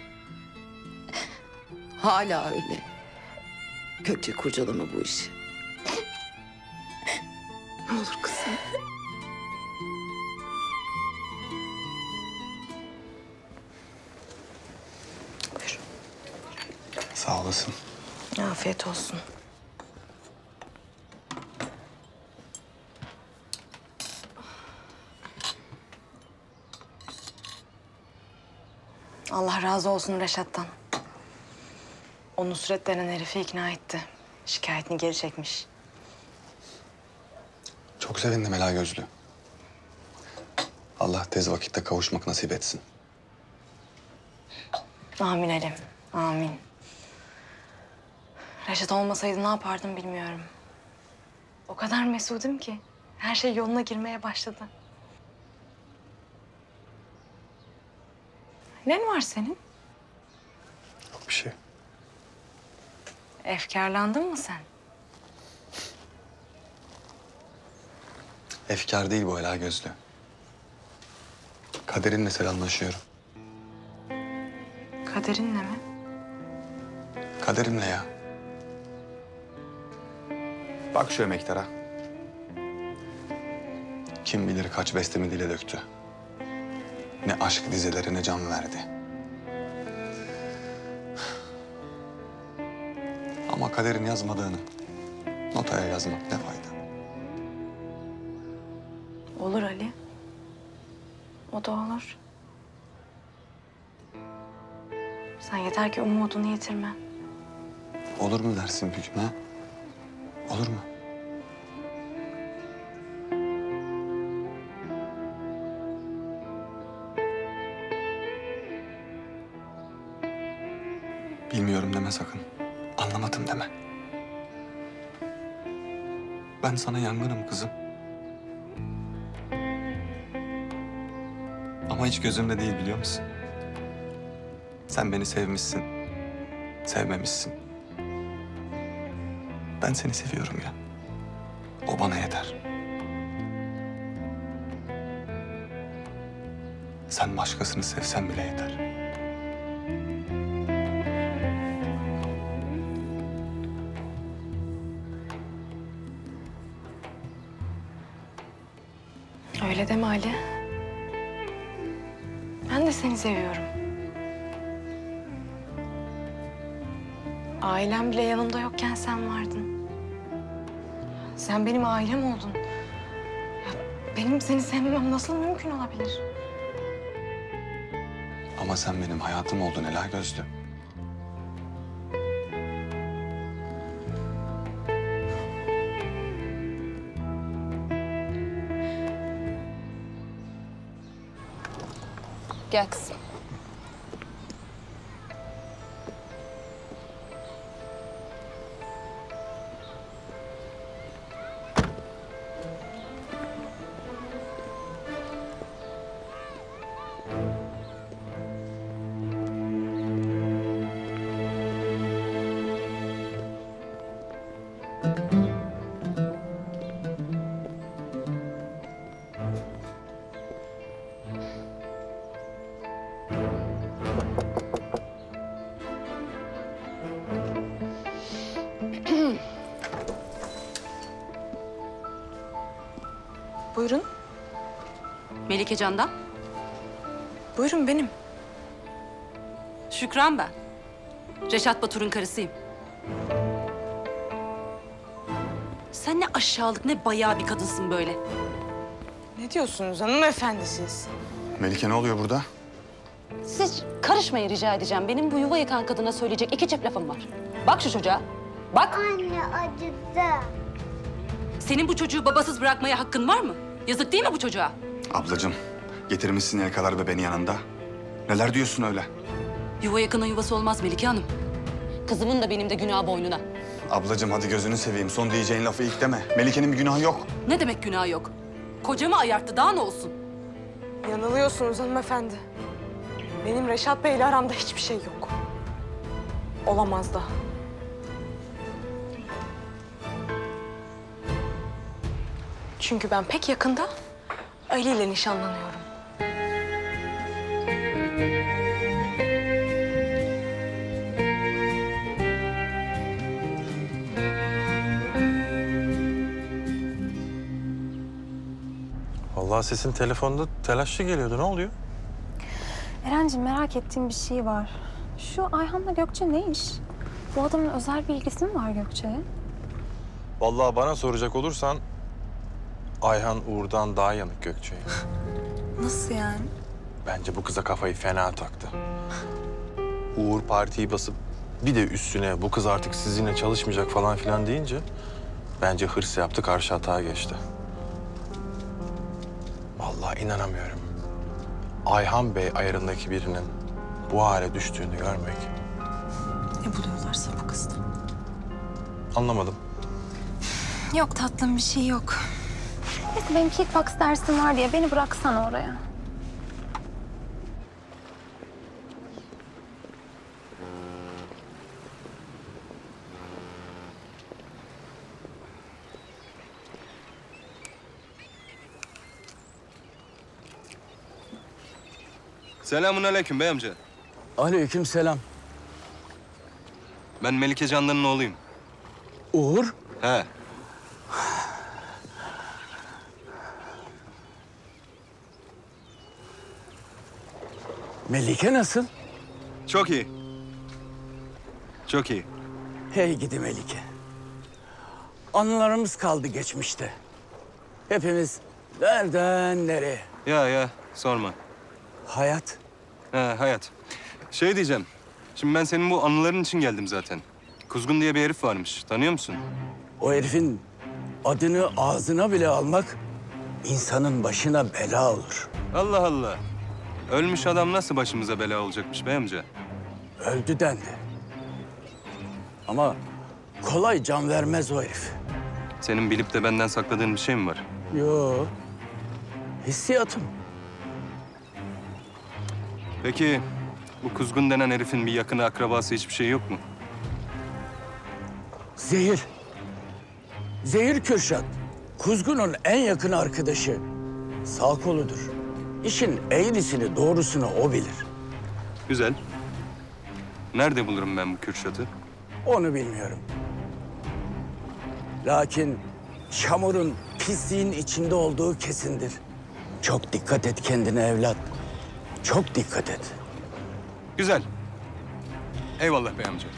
Hala öyle. Gökçe, kurcalama bu işi. Ne olur kızım. Buyur. Sağ olasın. Afiyet olsun. Allah razı olsun Reşat'tan. O Nusret denen herifi ikna etti. Şikayetini geri çekmiş. Çok sevindim Ela Gözlü. Allah tez vakitte kavuşmak nasip etsin. Amin Elim, amin. Reşat olmasaydı ne yapardım bilmiyorum. O kadar mesudum ki her şey yoluna girmeye başladı. Ne var senin? Yok bir şey. Efkarlandın mı sen? Efkar değil bu Ela Gözlü. Kaderinle selamlaşıyorum. Kaderinle mi? Kaderimle ya. Bak şu emektara. Kim bilir kaç bestemi dile döktü. Ne aşk dizelerine can verdi. Ama kaderin yazmadığını notaya yazmak ne fayda? Olur Ali. O da olur. Sen yeter ki umudunu yitirme. Olur mu dersin bir gün ha? Olur mu? Bilmiyorum deme sakın. Anlamadım deme. Ben sana yangınım kızım. Ama hiç gözümde değil biliyor musun? Sen beni sevmişsin. Sevmemişsin. Ben seni seviyorum ya. O bana yeter. Sen başkasını sevsen bile yeter. Öyle deme Ali. Ben de seni seviyorum. Ailem bile yanımda yokken sen vardın. Sen benim ailem oldun. Ya benim seni sevmemem nasıl mümkün olabilir? Ama sen benim hayatım oldun Ela Gözlü. Gel kızım. Buyurun. Melike Can'dan. Buyurun benim. Şükran ben. Reşat Batur'un karısıyım. Sen ne aşağılık ne bayağı bir kadınsın böyle. Ne diyorsunuz hanımefendi siz? Melike ne oluyor burada? Siz karışmayın rica edeceğim. Benim bu yuva yıkan kadına söyleyecek iki çift lafım var. Bak şu çocuğa. Bak. Anne acıdı. Senin bu çocuğu babasız bırakmaya hakkın var mı? Yazık değil mi bu çocuğa? Ablacığım, getirmişsin el kadar bebeğini yanında. Neler diyorsun öyle? Yuva yakının yuvası olmaz Melike Hanım. Kızımın da benim de günah boynuna. Ablacığım hadi gözünü seveyim. Son diyeceğin lafı ilk deme. Melike'nin bir günahı yok. Ne demek günah yok? Kocamı ayarttı daha ne olsun? Yanılıyorsunuz hanımefendi. Benim Reşat Bey'le aramda hiçbir şey yok. Olamaz da. Çünkü ben pek yakında Ali ile nişanlanıyorum. Vallahi sesin telefonda telaşlı geliyordu. Ne oluyor? Erenciğim merak ettiğim bir şey var. Şu Ayhan'la Gökçe ne iş? Bu adamın özel bir ilgisi mi var Gökçe'ye? Vallahi bana soracak olursan Ayhan Uğur'dan daha yanık Gökçe'ye. Nasıl yani? Bence bu kıza kafayı fena taktı. Uğur partiyi basıp bir de üstüne bu kız artık sizinle çalışmayacak falan filan deyince bence hırs yaptı, karşı hata geçti. Vallahi inanamıyorum. Ayhan Bey ayarındaki birinin bu hale düştüğünü görmek. Ne buluyorlarsa bu kızda. Anlamadım. Yok tatlım bir şey yok. Neyse benim kickbox dersim var diye beni bıraksana oraya. Selamun aleyküm bey amca. Aleyküm selam. Ben Melike Candan'ın oğluyum. Uğur? He. Melike nasıl? Çok iyi. Çok iyi. Hey gidi Melike. Anılarımız kaldı geçmişte. Hepimiz nereden nereye? Ya ya sorma. Hayat. He hayat. Şey diyeceğim. Şimdi ben senin bu anıların için geldim zaten. Kuzgun diye bir herif varmış. Tanıyor musun? O herifin adını ağzına bile almak insanın başına bela olur. Allah Allah. Ölmüş adam nasıl başımıza bela olacakmış bey amca? Öldü dendi. Ama kolay can vermez o herif. Senin bilip de benden sakladığın bir şey mi var? Yo. Hissiyatım. Peki bu Kuzgun denen herifin bir yakını akrabası hiçbir şey yok mu? Zehir. Zehir Kürşat. Kuzgun'un en yakın arkadaşı. Sağ koludur. İşin eğrisini doğrusunu o bilir. Güzel. Nerede bulurum ben bu Kürşat'ı? Onu bilmiyorum. Lakin çamurun, pisliğin içinde olduğu kesindir. Çok dikkat et kendine evlat. Çok dikkat et. Güzel. Eyvallah bey amca.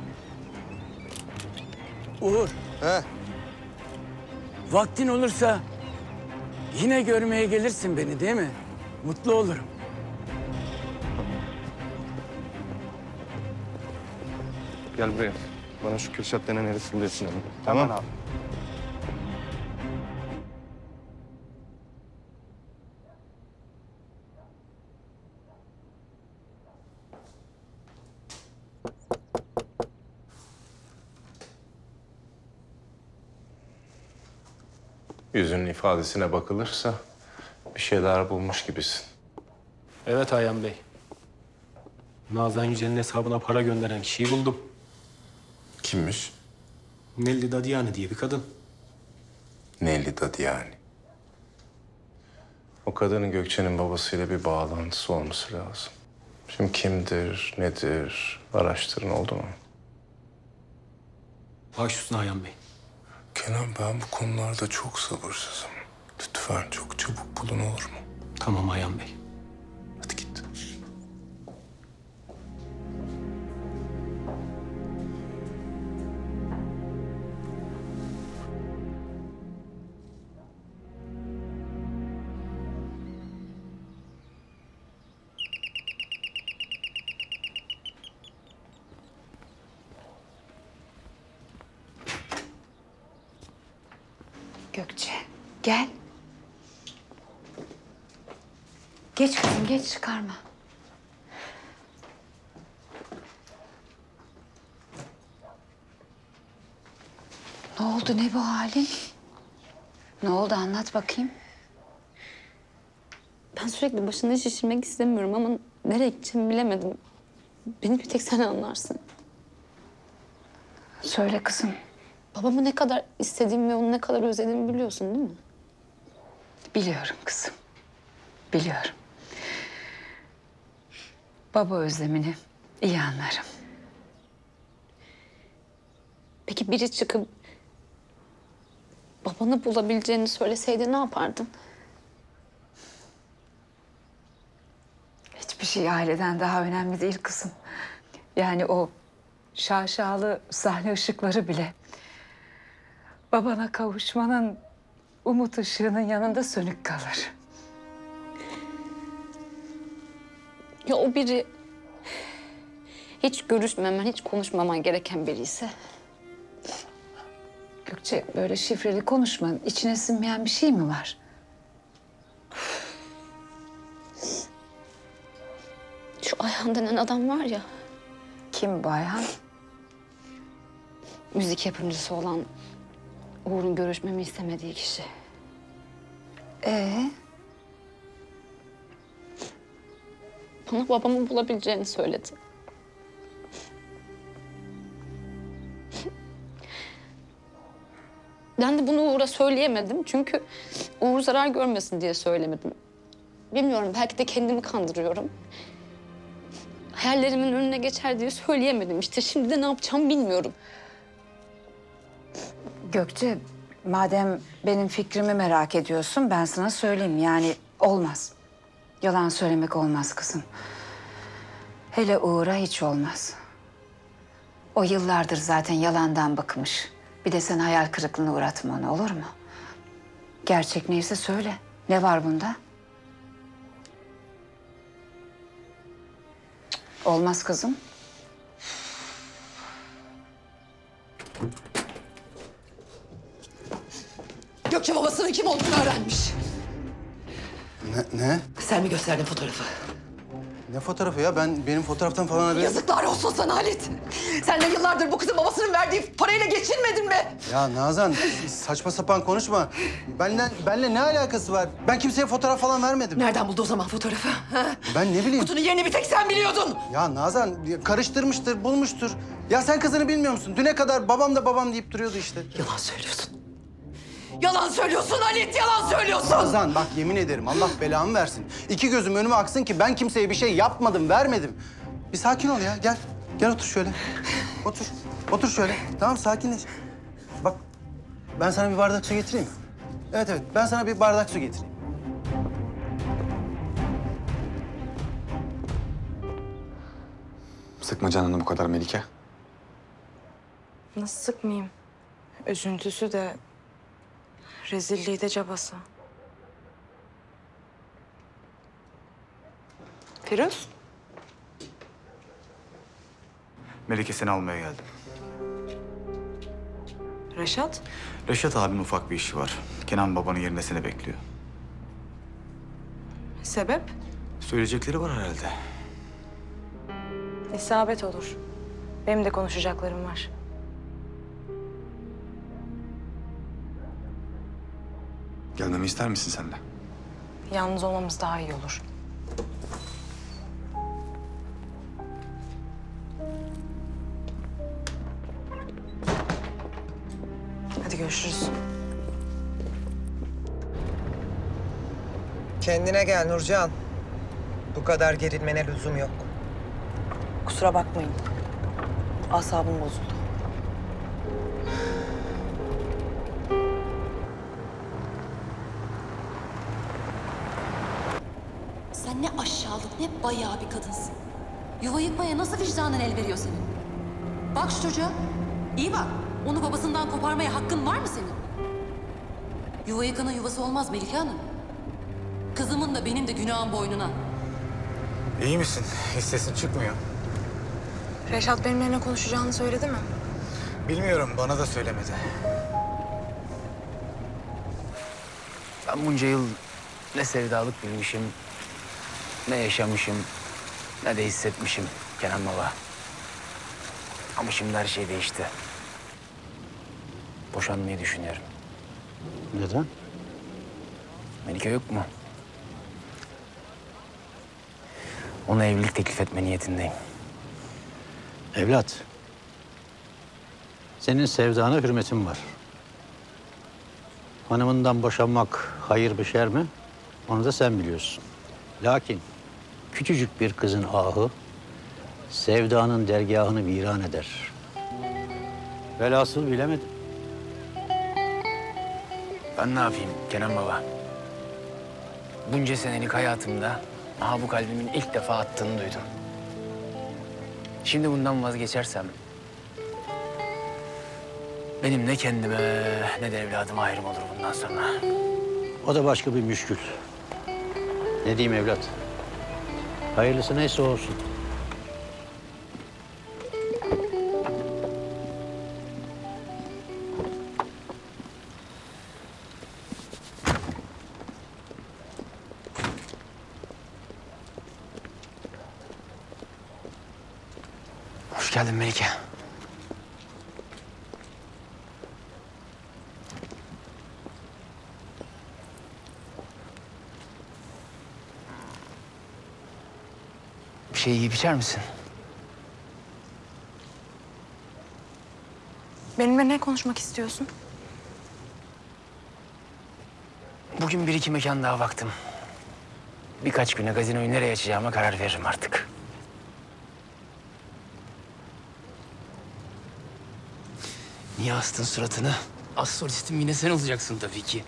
Uğur. He. Vaktin olursa yine görmeye gelirsin beni değil mi? Mutlu olurum. Gel buraya. Bana şu Kürşat denen herifi buluyorsun hemen. Tamam, tamam abi. Yüzünün ifadesine bakılırsa bir şeyler bulmuş gibisin. Evet Ayhan Bey. Nazan Yücel'in hesabına para gönderen kişiyi buldum. Kimmiş? Nelli Dadyani diye bir kadın. Nelli Dadyani. O kadının Gökçe'nin babasıyla bir bağlantısı olması lazım. Şimdi kimdir, nedir, araştırın oldu mu? Baş üstüne Ayhan Bey. Kenan ben bu konularda çok sabırsızım. Lütfen çok çabuk bulun olur mu? Tamam Ayhan Bey. Hadi git. Gökçe, gel. Geç kızım, geç çıkarma. Ne oldu, ne bu halin? Ne oldu, anlat bakayım. Ben sürekli başını şişirmek istemiyorum ama nereye gideceğimi bilemedim. Beni bir tek sen anlarsın. Söyle kızım. Babamı ne kadar istediğimi ve onu ne kadar özlediğimi biliyorsun değil mi? Biliyorum kızım. Biliyorum. Baba özlemini iyi anlarım. Peki biri çıkıp babanı bulabileceğini söyleseydi ne yapardın? Hiçbir şey aileden daha önemli değil kızım. Yani o şaşalı sahne ışıkları bile babana kavuşmanın umut ışığının yanında sönük kalır. Ya o biri hiç görüşmemen, hiç konuşmaman gereken biri ise? Gökçe böyle şifreli konuşma. İçine sinmeyen bir şey mi var? Şu Ayhan denen adam var ya. Kim bu Ayhan? Müzik yapımcısı olan Uğur'un görüşmemi istemediği kişi. Ee? Bana babamı bulabileceğini söyledi. Ben de bunu Uğur'a söyleyemedim çünkü Uğur zarar görmesin diye söylemedim. Bilmiyorum, belki de kendimi kandırıyorum. Hayallerimin önüne geçer diye söyleyemedim işte. Şimdi de ne yapacağım bilmiyorum. Gökçe, madem benim fikrimi merak ediyorsun, ben sana söyleyeyim. Yani olmaz. Yalan söylemek olmaz kızım. Hele Uğur'a hiç olmaz. O yıllardır zaten yalandan bıkmış. Bir de sen hayal kırıklığına uğratma onu, olur mu? Gerçek neyse söyle. Ne var bunda? Cık, olmaz kızım. Gökçe babasının kim olduğunu öğrenmiş. Ne? ne? Sen mi gösterdin fotoğrafı? Ne fotoğrafı ya? Ben benim fotoğraftan falan haberim... Yazıklar olsun sana Halit. Sen de yıllardır bu kızın babasının verdiği parayla geçinmedin mi? Ya Nazan saçma sapan konuşma. Benden benle ne alakası var? Ben kimseye fotoğraf falan vermedim. Nereden buldu o zaman fotoğrafı? Ha? Ben ne bileyim. Kutunun yerini bir tek sen biliyordun. Ya Nazan karıştırmıştır, bulmuştur. Ya sen kızını bilmiyor musun? Düne kadar babam da babam deyip duruyordu işte. Yalan söylüyorsun. Yalan söylüyorsun Halit, yalan söylüyorsun. Nazan bak yemin ederim Allah belamı versin. İki gözüm önüme aksın ki ben kimseye bir şey yapmadım, vermedim. Bir sakin ol ya, gel. Gel otur şöyle. Otur. Otur şöyle. Tamam sakinleş. Bak ben sana bir bardak su getireyim mi? Evet evet ben sana bir bardak su getireyim. Sıkma canını bu kadar Melike. Nasıl sıkmayayım? Üzüntüsü de, rezilliği de cabası. Firuz? Melike seni almaya geldim. Reşat? Reşat abinin ufak bir işi var. Kenan babanın yerinde seni bekliyor. Sebep? Söyleyecekleri var herhalde. İsabet olur. Benim de konuşacaklarım var. Gelmemi ister misin sen de? Yalnız olmamız daha iyi olur. Hadi görüşürüz. Kendine gel Nurcan. Bu kadar gerilmene lüzum yok. Kusura bakmayın. Asabım bozuldu. Sen ne aşağılık, ne bayağı bir kadınsın. Yuva yıkmaya nasıl vicdanın el veriyor senin? Bak şu çocuğa. İyi bak. Onu babasından koparmaya hakkın var mı senin? Yuva yıkanın yuvası olmaz Melike Hanım. Kızımın da benim de günahım boynuna. İyi misin? Hiç sesin çıkmıyor. Reşat benimle ne konuşacağını söyledi mi? Bilmiyorum, bana da söylemedi. Ben bunca yıl ne sevdalık bilmişim, ne yaşamışım, ne de hissetmişim Kenan Baba. Ama şimdi her şey değişti. Boşanmayı düşünüyorum. Neden? Melike yok mu? Ona evlilik teklif etme niyetindeyim. Evlat, senin sevdana hürmetim var. Hanımından boşanmak hayır bir şer mi? Onu da sen biliyorsun. Lakin küçücük bir kızın ahı sevdanın dergahını viran eder. Velhasıl bilemedim. Ben ne yapayım Kenan Baba? Bunca senelik hayatımda aha bu kalbimin ilk defa attığını duydum. Şimdi bundan vazgeçersem benim ne kendime ne de evladıma ayrım olur bundan sonra. O da başka bir müşkül. Ne diyeyim evlat? Hayırlısı neyse olsun. Hoş geldin Melike. Bir şey yiyip içer misin? Benimle ne konuşmak istiyorsun? Bugün bir iki mekan daha baktım. birkaç güne gazinoyu nereye açacağıma karar veririm artık. Niye astın suratını? Az solistim yine sen olacaksın tabii ki.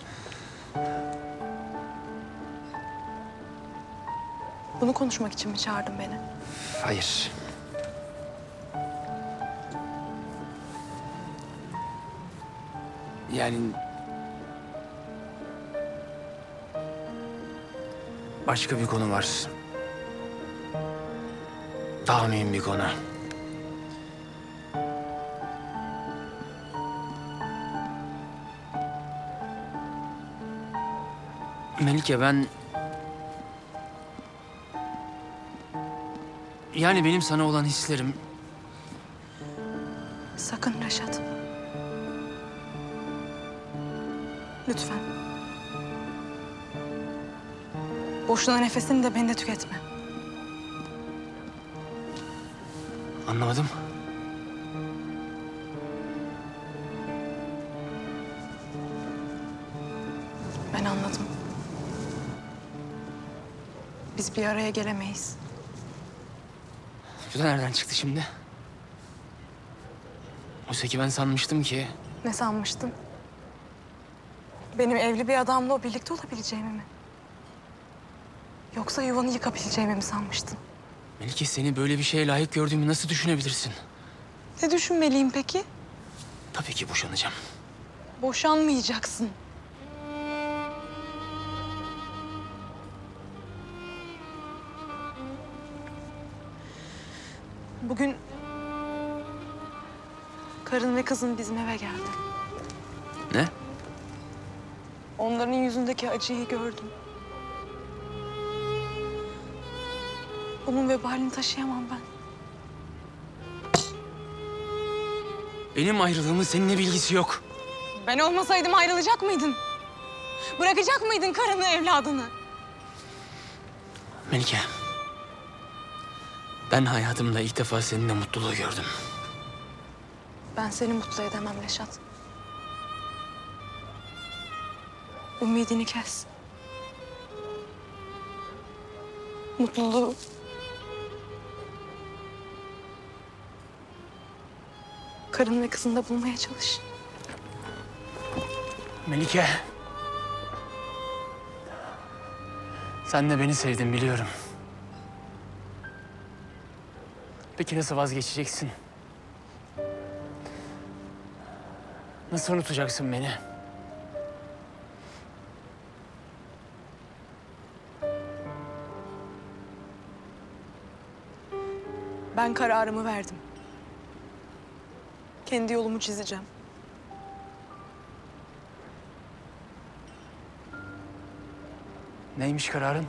Bunu konuşmak için mi çağırdın beni? Hayır. Yani... Başka bir konu var. Daha mühim bir konu. Melike ben... Yani benim sana olan hislerim... Sakın Reşat. Lütfen. Boşuna nefesini de beni de tüketme. Anlamadım. Ben anladım. Biz bir araya gelemeyiz. Bu da nereden çıktı şimdi? Oysa ki ben sanmıştım ki... Ne sanmıştın? Benim evli bir adamla o birlikte olabileceğimi mi? Yoksa yuvanı yıkabileceğimi mi sanmıştın? Melike seni böyle bir şeye layık gördüğümü nasıl düşünebilirsin? Ne düşünmeliyim peki? Tabii ki boşanacağım. Boşanmayacaksın. Bugün karın ve kızın bizim eve geldi. Ne? Onların yüzündeki acıyı gördüm. Bunun vebalini taşıyamam ben. Benim ayrılığımın seninle bilgisi yok. Ben olmasaydım ayrılacak mıydın? Bırakacak mıydın karını, evladını? Melike. Ben hayatımda ilk defa seninle mutluluğu gördüm. Ben seni mutlu edemem Reşat. Ümidini kes. Mutluluğu karın ve kızında bulmaya çalış. Melike. Sen de beni sevdin biliyorum. Peki nasıl vazgeçeceksin? Nasıl unutacaksın beni? Ben kararımı verdim. Kendi yolumu çizeceğim. Neymiş kararın?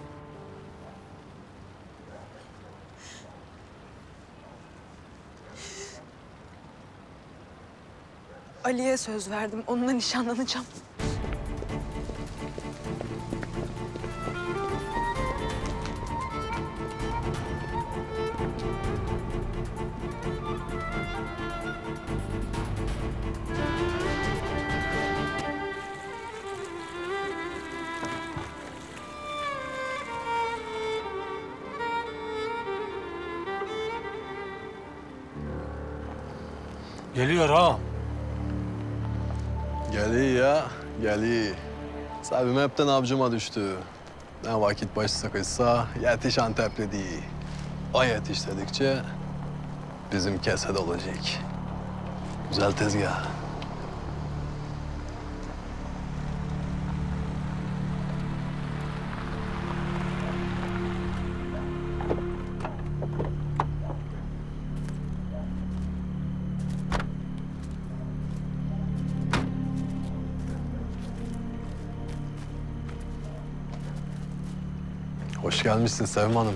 Ali'ye söz verdim. Onunla nişanlanacağım. Geliyor ha. Geliyor ya, geliyor. Sabim hepten avcuma düştü. Ne vakit baş sıkışsa yetiş Antepli değil. O yetiştirdikçe bizim kese olacak. Güzel tezgah. Hoş gelmişsin Sevim Hanım.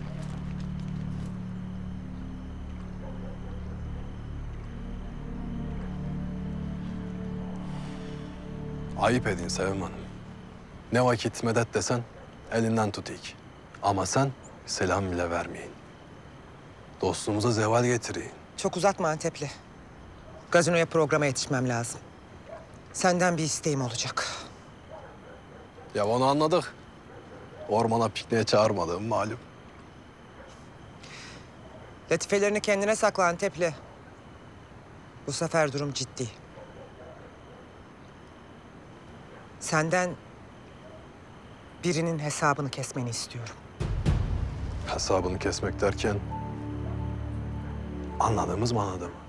Ayıp edin Sevim Hanım. Ne vakit medet desen elinden tutayım. Ama sen selam bile vermeyin. Dostluğumuza zeval getirin. Çok uzatma Antepli. Gazinoya programa yetişmem lazım. Senden bir isteğim olacak. Ya onu anladık. ormana pikniğe çağırmadığım malum. Latifelerini kendine sakla Antepli. Bu sefer durum ciddi. Senden birinin hesabını kesmeni istiyorum. Hesabını kesmek derken anladığımız manada mı?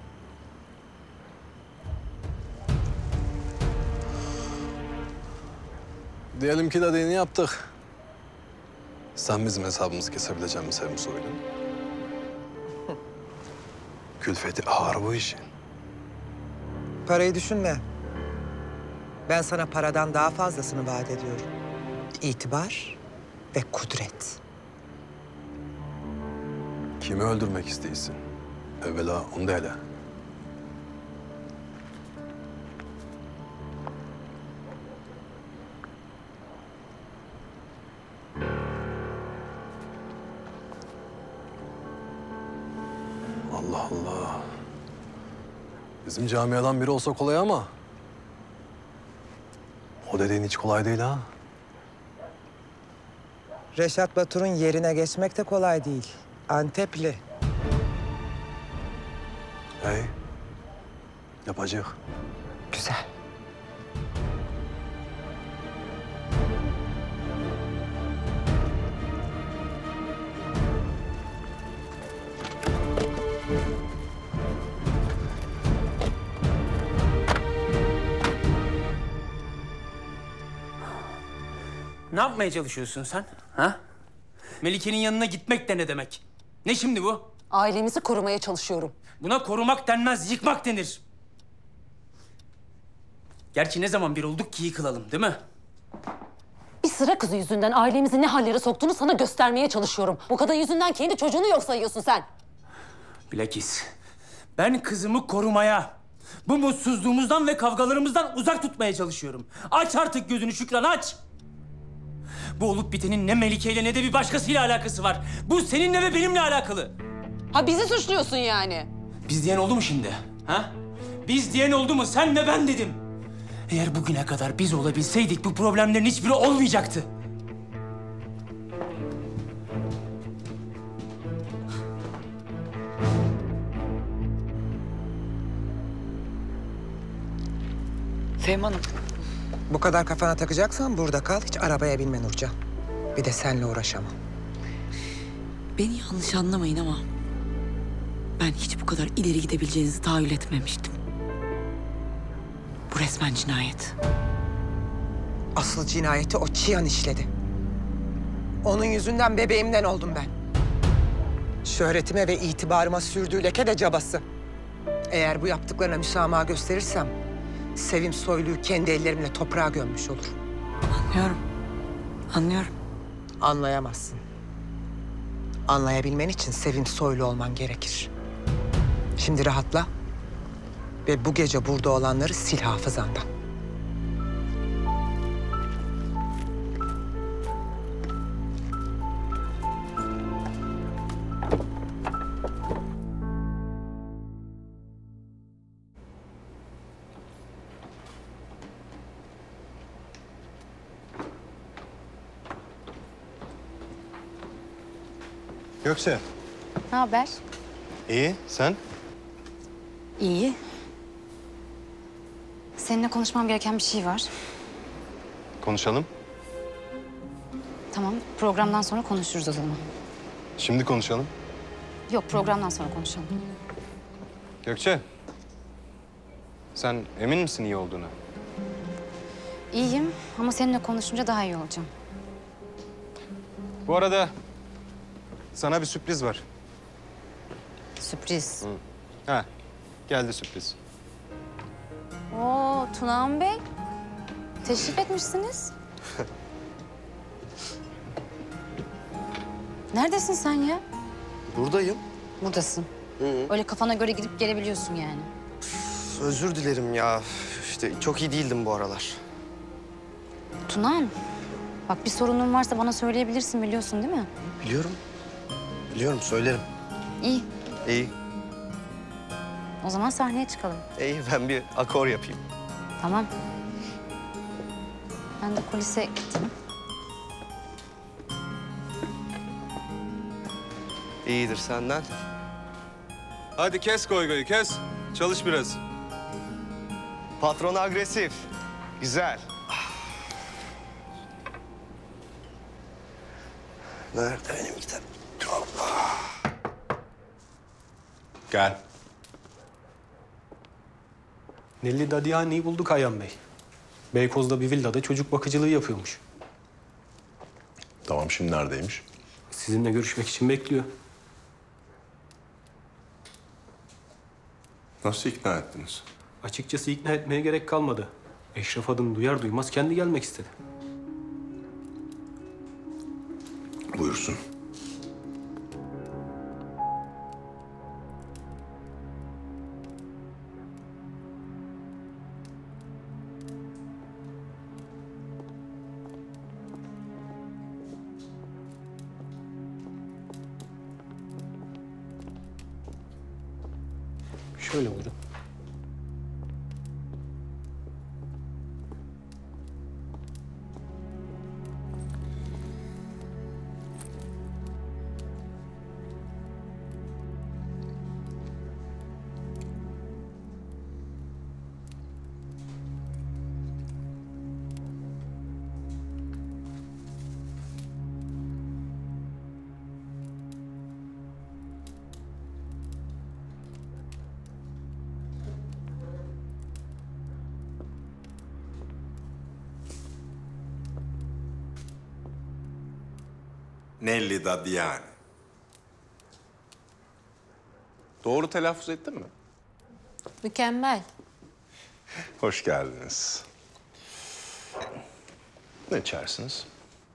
Diyelim ki dediğini yaptık. Sen bizim hesabımızı kesebilecek misin Sevim Soylu? Külfeti ağır bu işin. Parayı düşünme. Ben sana paradan daha fazlasını vaat ediyorum. İtibar ve kudret. Kimi öldürmek istiyorsun? Evvela onu da hele. Allah Allah. Bizim camiadan biri olsa kolay ama... o dediğin hiç kolay değil ha. Reşat Batur'un yerine geçmek de kolay değil. Antepli. Hey, yapacak. Güzel. Ne yapmaya çalışıyorsun sen? Ha? Melike'nin yanına gitmek de ne demek? Ne şimdi bu? Ailemizi korumaya çalışıyorum. Buna korumak denmez, yıkmak denir. Gerçi ne zaman bir olduk ki yıkılalım, değil mi? Bir sıra kızı yüzünden ailemizi ne hallere soktuğunu sana göstermeye çalışıyorum. Bu kadın yüzünden kendi çocuğunu yok sayıyorsun sen. Bilakis ben kızımı korumaya, bu mutsuzluğumuzdan ve kavgalarımızdan uzak tutmaya çalışıyorum. Aç artık gözünü Şükran, aç! Bu olup bitenin ne Melike'yle ne de bir başkasıyla alakası var. Bu seninle ve benimle alakalı. Ha bizi suçluyorsun yani. Biz diyen oldu mu şimdi? Ha? Biz diyen oldu mu? Sen ve ben dedim. Eğer bugüne kadar biz olabilseydik bu problemlerin hiçbiri olmayacaktı. Sevim Hanım. Bu kadar kafana takacaksan burada kal, hiç arabaya binme Nurcan. Bir de seninle uğraşamam. Beni yanlış anlamayın ama ben hiç bu kadar ileri gidebileceğinizi tahayyül etmemiştim. Bu resmen cinayet. Asıl cinayeti o Çiyan işledi. Onun yüzünden bebeğimden oldum ben. Şöhretime ve itibarıma sürdüğü leke de cabası. Eğer bu yaptıklarına müsamaha gösterirsem... Sevim Soylu'yu kendi ellerimle toprağa gömmüş olur. Anlıyorum. Anlıyorum. Anlayamazsın. Anlayabilmen için Sevim Soylu olman gerekir. Şimdi rahatla ve bu gece burada olanları sil hafızandan. Gökçe. Ne haber? İyi, sen? İyi. Seninle konuşmam gereken bir şey var. Konuşalım. Tamam, programdan sonra konuşuruz o zaman. Şimdi konuşalım. Yok, programdan sonra konuşalım. Gökçe. Sen emin misin iyi olduğuna? İyiyim ama seninle konuşunca daha iyi olacağım. Bu arada sana bir sürpriz var. Sürpriz. Hı. Ha, geldi sürpriz. Oo, Tunağan Bey. Teşrif etmişsiniz. Neredesin sen ya? Buradayım. Buradasın. Hı hı. Öyle kafana göre gidip gelebiliyorsun yani. Üf, özür dilerim ya. İşte çok iyi değildim bu aralar. Tunağan, bak bir sorunun varsa bana söyleyebilirsin, biliyorsun değil mi? Biliyorum. Biliyorum, söylerim. İyi. İyi. O zaman sahneye çıkalım. İyi, ben bir akor yapayım. Tamam. Ben de kulise gideyim. İyidir senden. Hadi kes goygoyu kes. Çalış biraz. Patron agresif. Güzel. Nerede benim kitap? Gel. Nelli Dadyane'yi bulduk Ayhan Bey. Beykoz'da bir villada çocuk bakıcılığı yapıyormuş. Tamam, şimdi neredeymiş? Sizinle görüşmek için bekliyor. Nasıl ikna ettiniz? Açıkçası ikna etmeye gerek kalmadı. Eşref adını duyar duymaz kendi gelmek istedi. Buyursun. Şöyle buyurun. Nelli Dadiyane. Doğru telaffuz ettin mi? Mükemmel. Hoş geldiniz. Ne içersiniz?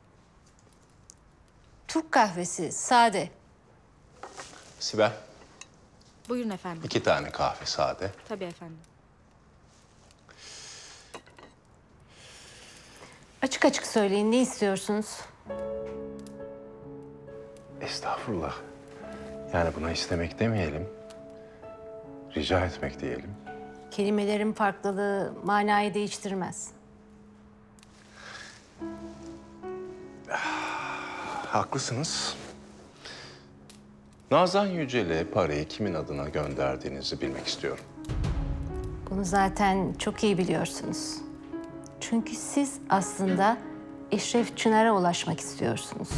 Türk kahvesi, sade. Sibel, Buyurun efendim. iki tane kahve sade. Tabii efendim. Açık açık söyleyin, ne istiyorsunuz? Estağfurullah. Yani buna istemek demeyelim. Rica etmek diyelim. Kelimelerin farklılığı manayı değiştirmez. Haklısınız. Nazan Yücel'e parayı kimin adına gönderdiğinizi bilmek istiyorum. Bunu zaten çok iyi biliyorsunuz. Çünkü siz aslında Eşref Çınar'a ulaşmak istiyorsunuz.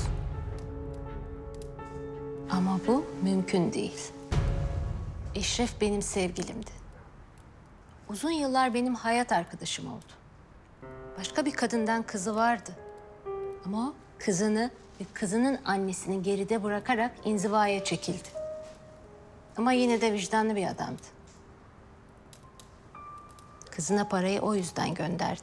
Ama bu mümkün değil. Eşref benim sevgilimdi. Uzun yıllar benim hayat arkadaşım oldu. Başka bir kadından kızı vardı. Ama o kızını ve kızının annesini geride bırakarak inzivaya çekildi. Ama yine de vicdanlı bir adamdı. Kızına parayı o yüzden gönderdi.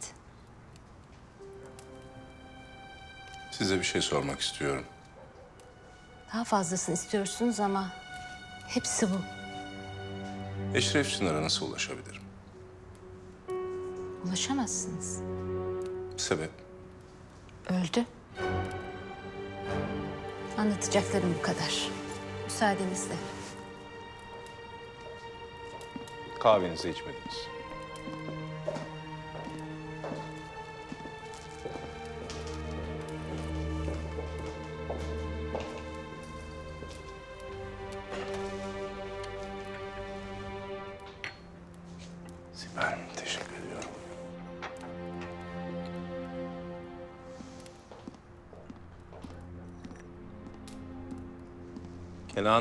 Size bir şey sormak istiyorum. Daha fazlasını istiyorsunuz ama hepsi bu. Eşref Çınar'a nasıl ulaşabilirim? Ulaşamazsınız. Sebep? Öldü. Anlatacaklarım bu kadar. Müsaadenizle. Kahvenizi içmediniz. Sibel, teşekkür ediyorum. Kenan.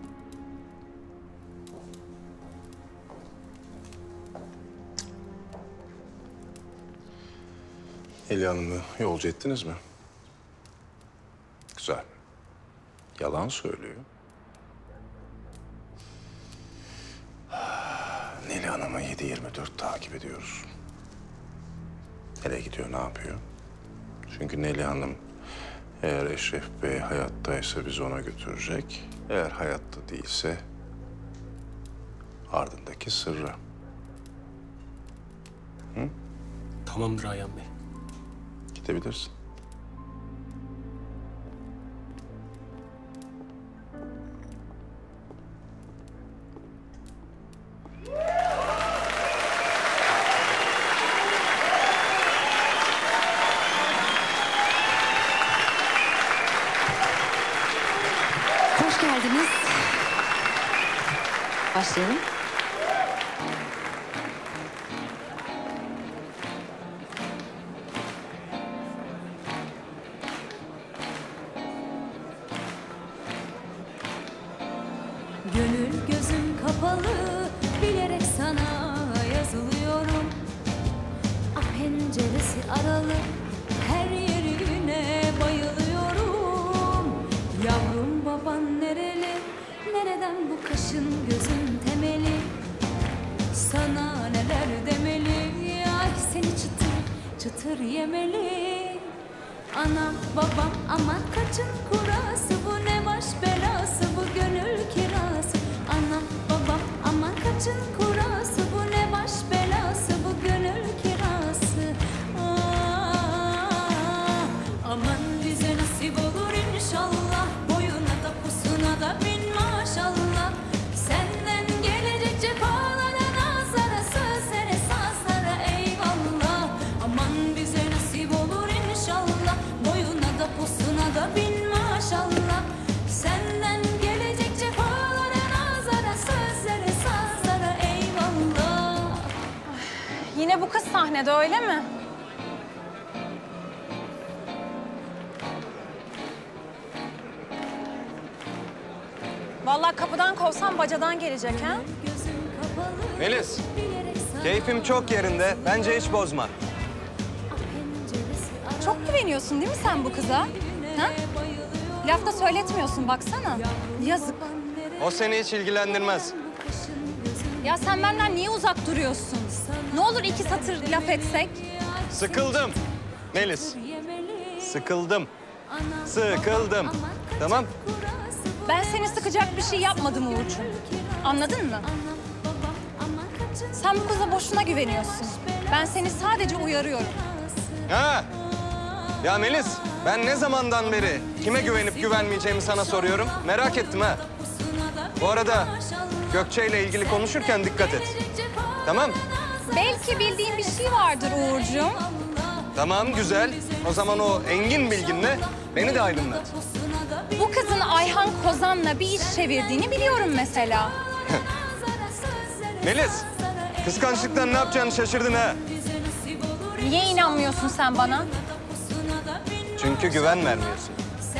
Eli Hanım'ı yolcu ettiniz mi? Güzel. Yalan söylüyor. Neli Hanım'ı yedi yirmi dört takip ediyoruz. Nereye gidiyor, ne yapıyor? Çünkü Neli Hanım eğer Eşref Bey hayattaysa bizi ona götürecek. Eğer hayatta değilse ardındaki sırra. Hı? Tamamdır Ayhan Bey. Gidebilirsin. Hoş geldiniz. Başlayalım. Gönül gözüm kapalı, bilerek sana yazılıyorum. Ah penceresi aralı, her yerine bayılıyorum. Yavrum baban nereli, nereden bu kaşın gözün temeli? Sana neler demeli, ay seni çıtır çıtır yemeli. Anam babam aman kaçın kurası, bu ne baş belası, bu gönül kirası. Anam babam aman kaçın kurası, bu ne baş belası, bu gönül kirası. Aa, aman bize nasip olur inşallah, boyuna da pusuna da bin maşallah. Senden gelecek cefalara, nazara, sözlere, sazlara eyvallah. Aman bize nasip olur inşallah, boyuna da posuna da bin maşallah. Senden gelecek cefalara, nazara, sözlere, sazlara eyvallah. Yine bu kız sahnede öyle mi? Vallahi kapıdan kovsam bacadan gelecek ha? Melis, keyfim çok yerinde. Bence hiç bozma. Çok güveniyorsun değil mi sen bu kıza? Ha? Laf da söyletmiyorsun baksana. Yazık. O seni hiç ilgilendirmez. Ya sen benden niye uzak duruyorsun? Ne olur iki satır laf etsek? Sıkıldım Melis. Sıkıldım. Sıkıldım. Tamam? Ben seni sıkacak bir şey yapmadım Uğurcuğum. Anladın mı? Sen bu kıza boşuna güveniyorsun. Ben seni sadece uyarıyorum. Ha? Ya Melis, ben ne zamandan beri kime güvenip güvenmeyeceğimi sana soruyorum. Merak ettim ha. Bu arada Gökçe ile ilgili konuşurken dikkat et. Tamam? Belki bildiğin bir şey vardır Uğurcuğum. Tamam, güzel. O zaman o engin bilginle beni de aydınlat. Bu kızın Ayhan Kozan'la bir iş çevirdiğini biliyorum mesela. Melis, kıskançlıktan ne yapacağını şaşırdın ha. Niye inanmıyorsun sen bana? Çünkü güven vermiyorsun.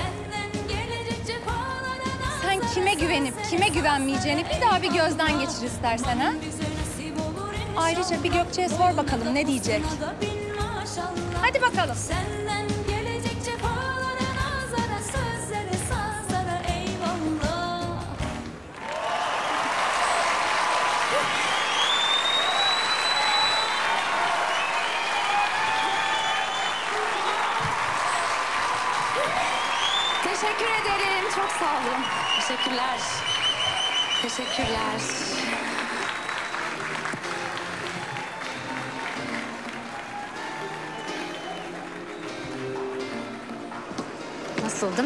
Sen kime güvenip kime güvenmeyeceğini bir daha bir gözden geçir istersen ha? Ayrıca bir Gökçe'ye sor bakalım ne diyecek. Hadi bakalım. Senden gelecek cefalara, nazara, sözlere, sazlara eyvallah. Teşekkür ederim. Çok sağ olun. Teşekkürler. Teşekkürler. Nasıldım?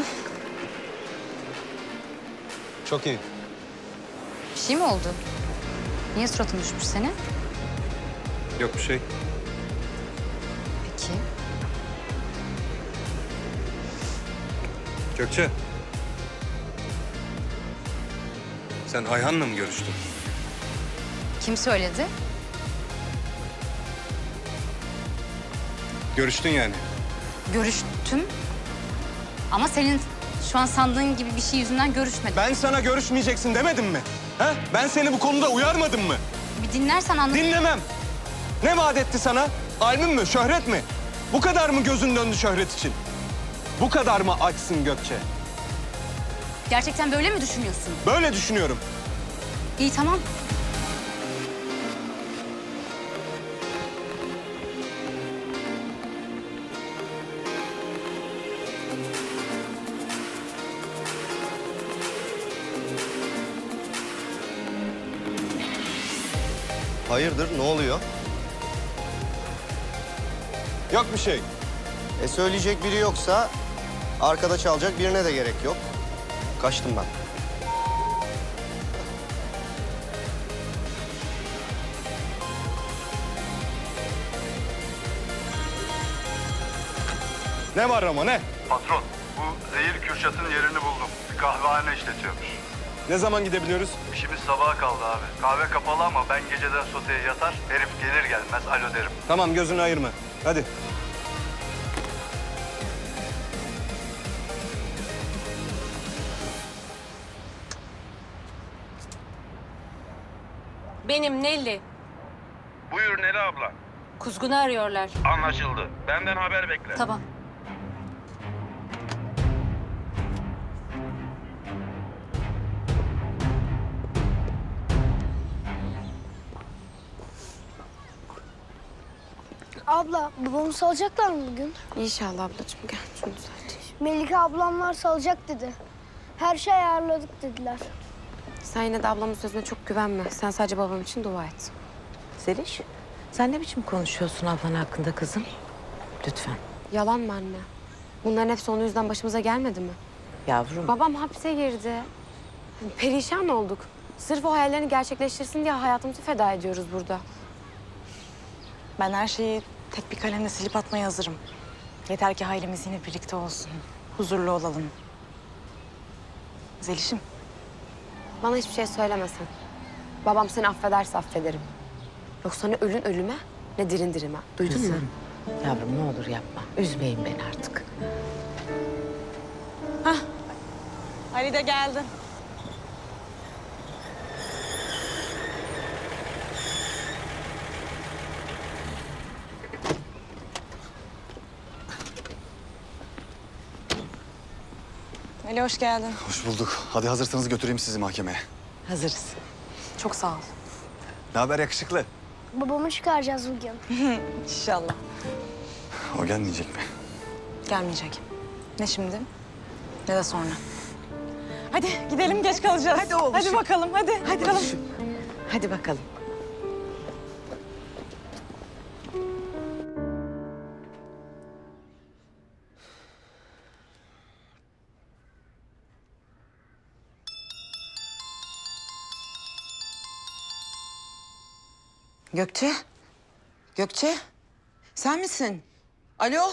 Çok iyi. Bir şey mi oldu? Niye suratın düşmüş senin? Yok bir şey. Peki. Gökçe. Sen Ayhan'la mı görüştün? Kim söyledi? Görüştün yani. Görüştüm. Ama senin şu an sandığın gibi bir şey yüzünden görüşmedim. Ben sana görüşmeyeceksin demedim mi? Ha? Ben seni bu konuda uyarmadım mı? Bir dinlersen anla... Dinlemem. Ne vaat etti sana? Albüm mü, şöhret mi? Bu kadar mı gözün döndü şöhret için? Bu kadar mı açsın Gökçe? Gerçekten böyle mi düşünüyorsun? Böyle düşünüyorum. İyi tamam. Hayırdır, ne oluyor? Yok bir şey. E söyleyecek biri yoksa arkada çalacak birine de gerek yok. Kaçtım ben. Ne var ama ne? Patron, bu Zehir Kürşat'ın yerini buldum. Bir kahvehane işletiyormuş. Ne zaman gidebiliyoruz? İşimiz sabaha kaldı abi. Kahve kapalı ama ben geceden soteye yatar. Herif gelir gelmez alo derim. Tamam, gözünü ayırma. Hadi. Benim Nelli. Buyur Neli abla. Kuzgun'u arıyorlar. Anlaşıldı. Benden haber bekle. Tamam. Abla, babamı salacaklar mı bugün? İnşallah ablacığım gel şunu düzelt. Melike ablamlar salacak dedi. Her şey ayarladık dediler. Sen yine de ablamın sözüne çok güvenme. Sen sadece babam için dua et. Zeliş, sen ne biçim konuşuyorsun ablan hakkında kızım? Lütfen. Yalan mı anne? Bunların hepsi onun yüzünden başımıza gelmedi mi? Yavrum. Babam hapse girdi. Perişan olduk. Sırf o hayallerini gerçekleştirsin diye hayatımızı feda ediyoruz burada. Ben her şeyi tek bir kalemle silip atmaya hazırım. Yeter ki ailemiz yine birlikte olsun. Huzurlu olalım. Zeliş'im. Bana hiçbir şey söylemesen. Babam seni affederse affederim. Yoksa ne ölün ölüme ne dirin dirime. Duydun mu? Kızım, yavrum ne olur yapma. Üzmeyin beni artık. Hah. Ali de geldi. Ali hoş geldin. Hoş bulduk. Hadi hazırsanız götüreyim sizi mahkemeye. Hazırız. Çok sağ ol. Ne haber yakışıklı? Babamı çıkaracağız bugün. İnşallah. O gelmeyecek mi? Gelmeyecek. Ne şimdi ne de sonra. Hadi gidelim geç kalacağız. Hadi oğlum. Hadi bakalım hadi. Hadi bakalım. Hadi bakalım. Gökçe. Gökçe. Sen misin? Alo.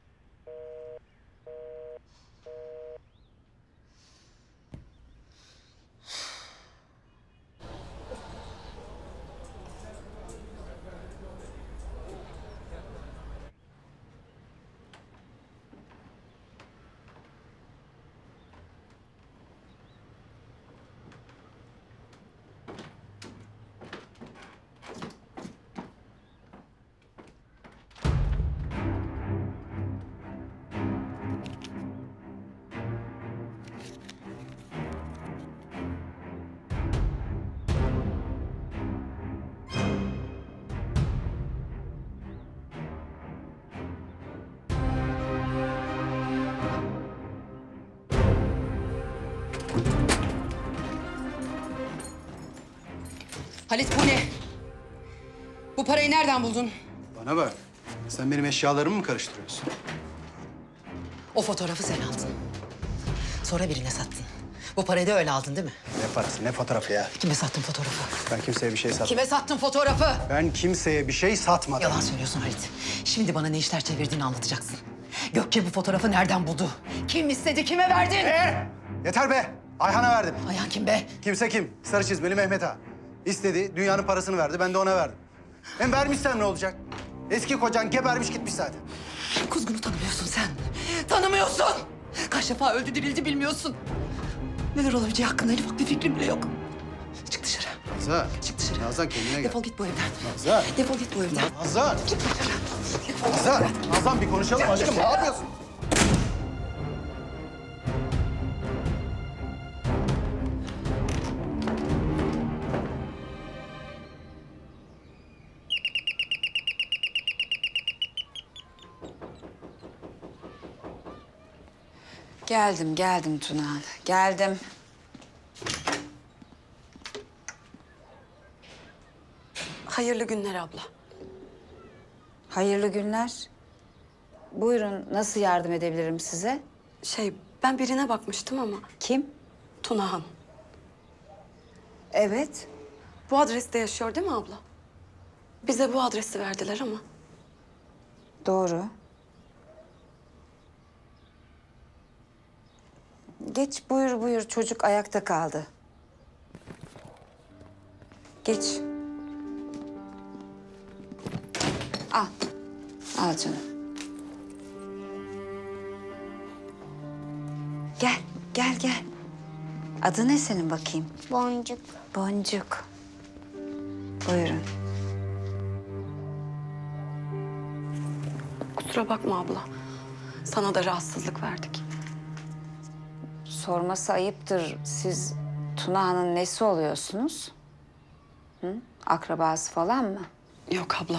Halit bu ne? Bu parayı nereden buldun? Bana bak. Sen benim eşyalarımı mı karıştırıyorsun? O fotoğrafı sen aldın. Sonra birine sattın. Bu parayı da öyle aldın değil mi? Ne parası, ne fotoğrafı ya? Kime sattın fotoğrafı? Ben kimseye bir şey satmadım. Kime sattın fotoğrafı? Ben kimseye bir şey satmadım. Yalan söylüyorsun Halit. Şimdi bana ne işler çevirdiğini anlatacaksın. Gökçe bu fotoğrafı nereden buldu? Kim istedi, kime verdin? Ee, yeter be! Ayhan'a verdim. Ayhan kim be? Kimse kim? Sarı çizmeli Mehmet Ağa. İstedi, dünyanın parasını verdi. Ben de ona verdim. Hem vermişsem ne olacak? Eski kocan gebermiş gitmiş zaten. Kuzgun'u tanımıyorsun sen. Tanımıyorsun. Kaç defa öldü dirildi bilmiyorsun. Neler olabileceği hakkında en ufak bir fikrim bile yok. Çık dışarı. Nazan. Çık dışarı. Nazan kendine gel. Defol git bu evden. Nazan. Defol git bu evden. Nazan. Çık dışarı. Defol git Nazan. bu evden. Nazan bir konuşalım aşkım. Ne yapıyorsun? Geldim, geldim Tuna. Geldim. Hayırlı günler abla. Hayırlı günler. Buyurun, nasıl yardım edebilirim size? Şey, ben birine bakmıştım ama. Kim? Tunahan. Evet. Bu adreste yaşıyor değil mi abla? Bize bu adresi verdiler ama. Doğru. Geç, buyur buyur. Çocuk ayakta kaldı. Geç. Al. Al canım. Gel, gel, gel. Adı ne senin bakayım? Boncuk. Boncuk. Buyurun. Kusura bakma abla. Sana da rahatsızlık verdik. Sorması ayıptır. Siz Tuna'nın nesi oluyorsunuz? Hı? Akrabası falan mı? Yok abla.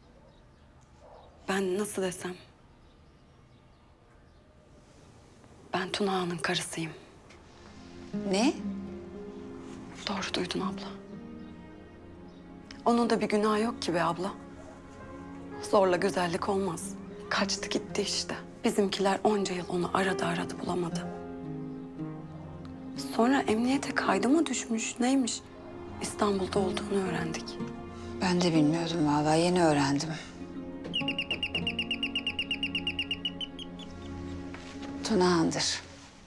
Ben nasıl desem... Ben Tuna Ağa'nın karısıyım. Ne? Doğru duydun abla. Onun da bir günahı yok ki be abla. Zorla güzellik olmaz. Kaçtı gitti işte. Bizimkiler onca yıl onu aradı aradı bulamadı. Sonra emniyete kaydı mı düşmüş neymiş? İstanbul'da olduğunu öğrendik. Ben de bilmiyordum vallahi, yeni öğrendim. Tunağan'dır.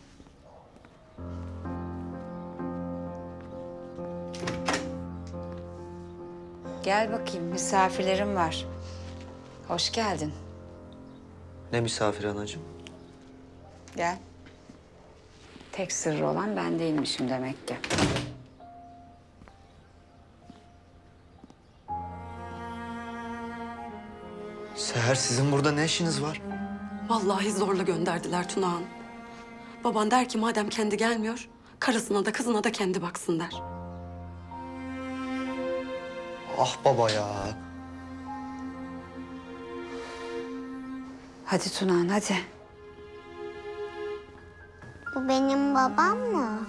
Gel bakayım, misafirlerim var. Hoş geldin. Ne misafir anacığım? Gel. Tek sırrı olan ben değilmişim demek ki. Seher, sizin burada ne işiniz var? Vallahi zorla gönderdiler Tuna Ağa'nı. Baban der ki madem kendi gelmiyor, karısına da kızına da kendi baksın der. Ah baba ya. Hadi Tunağan, hadi. Bu benim babam mı?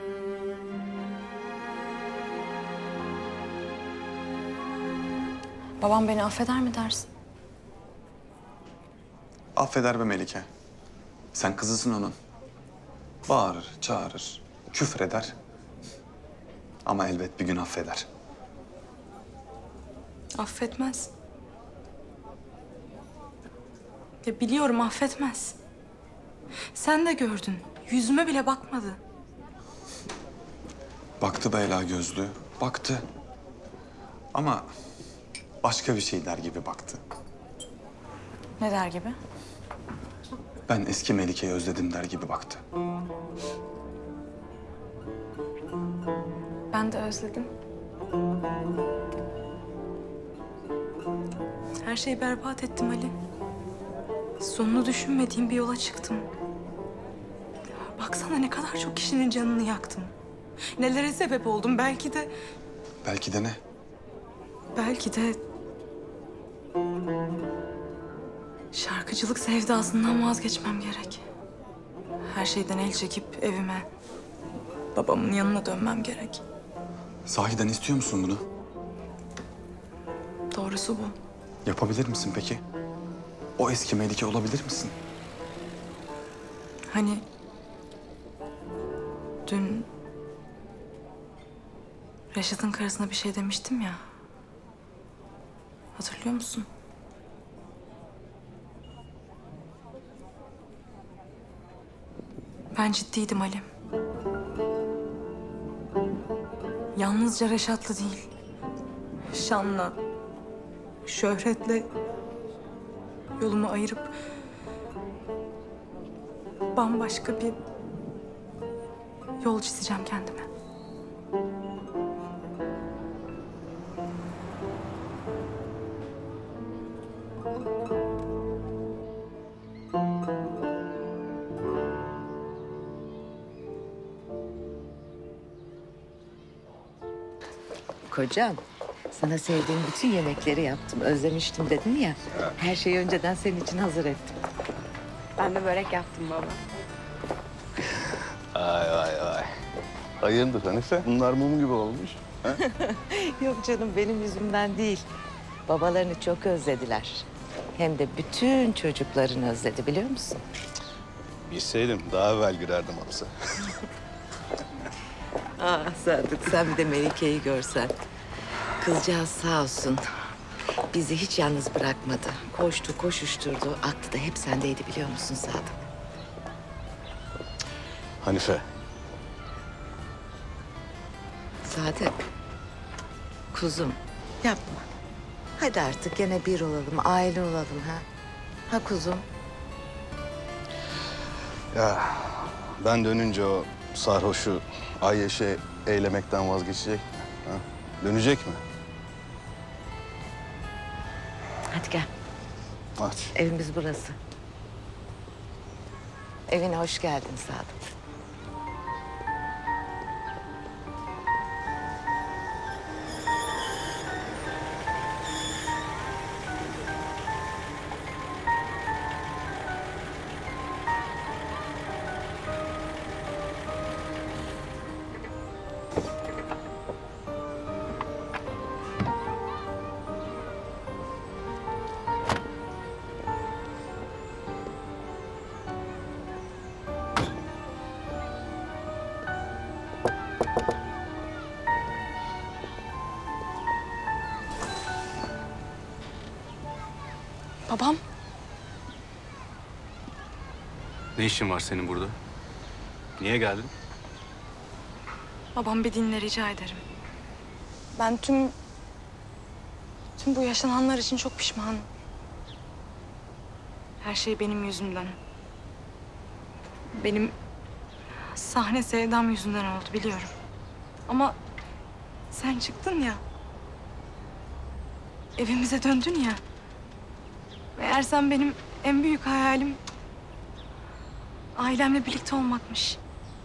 Babam beni affeder mi dersin? Affeder be Melike. Sen kızısın onun. Bağırır, çağırır, küfreder. Ama elbet bir gün affeder. Affetmez. Ya biliyorum affetmez. Sen de gördün. Yüzüme bile bakmadı. Baktı Beyla gözlü, baktı. Ama başka bir şey der gibi baktı. Ne der gibi? Ben eski Melike'yi özledim der gibi baktı. Ben de özledim. Her şeyi berbat ettim Ali. Sonunu düşünmediğim bir yola çıktım. Baksana ne kadar çok kişinin canını yaktım. Nelere sebep oldum belki de... Belki de ne? Belki de... Şarkıcılık sevdasından vazgeçmem gerek. Her şeyden el çekip evime, babamın yanına dönmem gerek. Sahiden istiyor musun bunu? Doğrusu bu. Yapabilir misin peki? O eski Melike olabilir misin? Hani... Dün... Reşat'ın karısına bir şey demiştim ya. Hatırlıyor musun? Ben ciddiydim Ali. Yalnızca Reşat'la değil. Şan'la, şöhretle yolumu ayırıp bambaşka bir yol çizeceğim kendime. Kocam, sana sevdiğim bütün yemekleri yaptım. Özlemiştim dedin ya. Her şeyi önceden senin için hazır ettim. Ben de börek yaptım baba. Ay vay vay. Hayırdır Hanife? Bunlar mum gibi olmuş. Ha? Yok canım, benim yüzümden değil. Babalarını çok özlediler. Hem de bütün çocuklarını özledi, biliyor musun? Bilseydim daha evvel girerdim hapse. Ah Sadık, sen bir de Melike'yi görsen. Kızcağız sağ olsun. Bizi hiç yalnız bırakmadı. Koştu, koşuşturdu. Aklı da hep sendeydi, biliyor musun Sadık? Hanife. Sadık. kuzum yapma. Hadi artık gene bir olalım, aile olalım ha. Ha kuzum. Ya ben dönünce o sarhoşu Ayyeş'e eylemekten vazgeçecek mi? Ha? Dönecek mi? Hadi gel. Hadi. Evimiz burası. Evine hoş geldin Sadık. Babam. Ne işin var senin burada? Niye geldin? Babam bir dinle rica ederim. Ben tüm... Tüm bu yaşananlar için çok pişmanım. Her şey benim yüzümden. Benim sahne sevdam yüzünden oldu biliyorum. Ama sen çıktın ya. Evimize döndün ya. Meğersem benim en büyük hayalim ailemle birlikte olmakmış.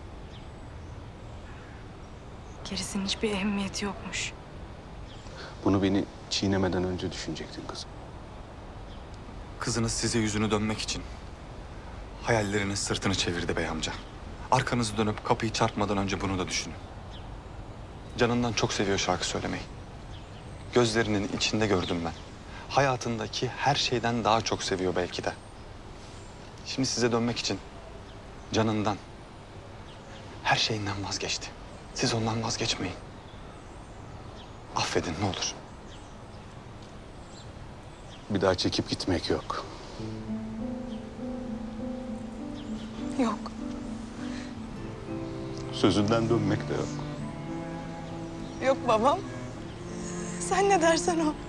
Gerisinin hiçbir ehemmiyeti yokmuş. Bunu beni çiğnemeden önce düşünecektin kızım. Kızınız size yüzünü dönmek için hayallerinin sırtını çevirdi bey amca. Arkanızı dönüp kapıyı çarpmadan önce bunu da düşünün. Canından çok seviyor şarkı söylemeyi. Gözlerinin içinde gördüm ben. Hayatındaki her şeyden daha çok seviyor belki de. Şimdi size dönmek için canından, her şeyinden vazgeçti. Siz ondan vazgeçmeyin. Affedin ne olur. Bir daha çekip gitmek yok. Yok. Sözünden dönmek de yok. Yok babam. Sen ne dersen o.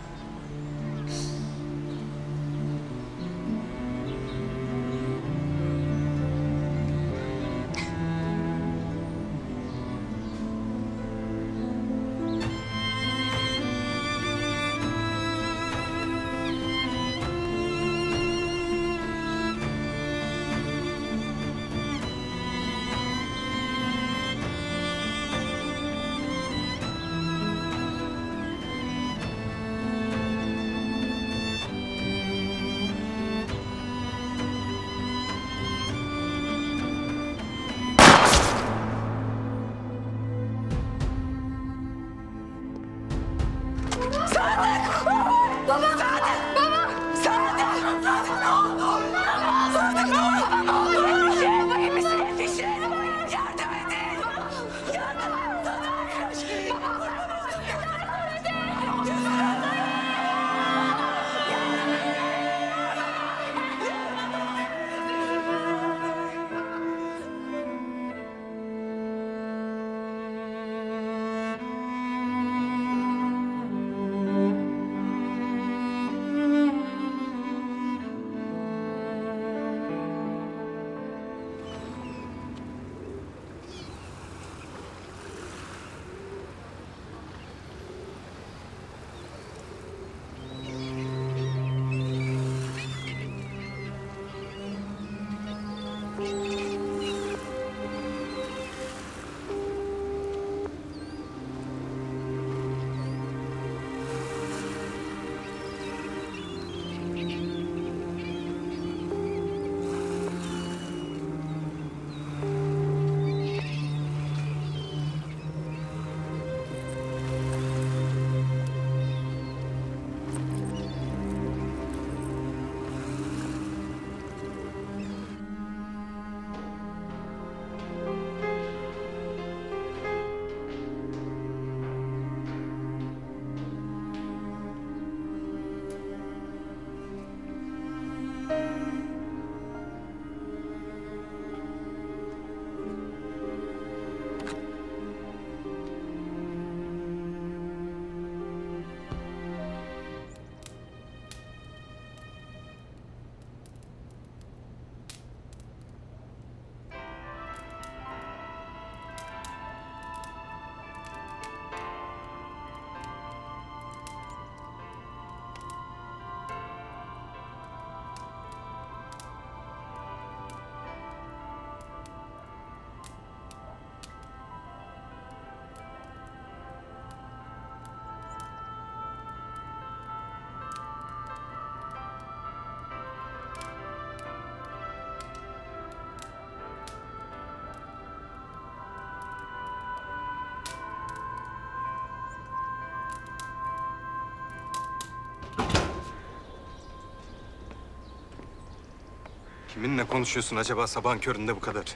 Kiminle konuşuyorsun acaba sabahın köründe bu kadar?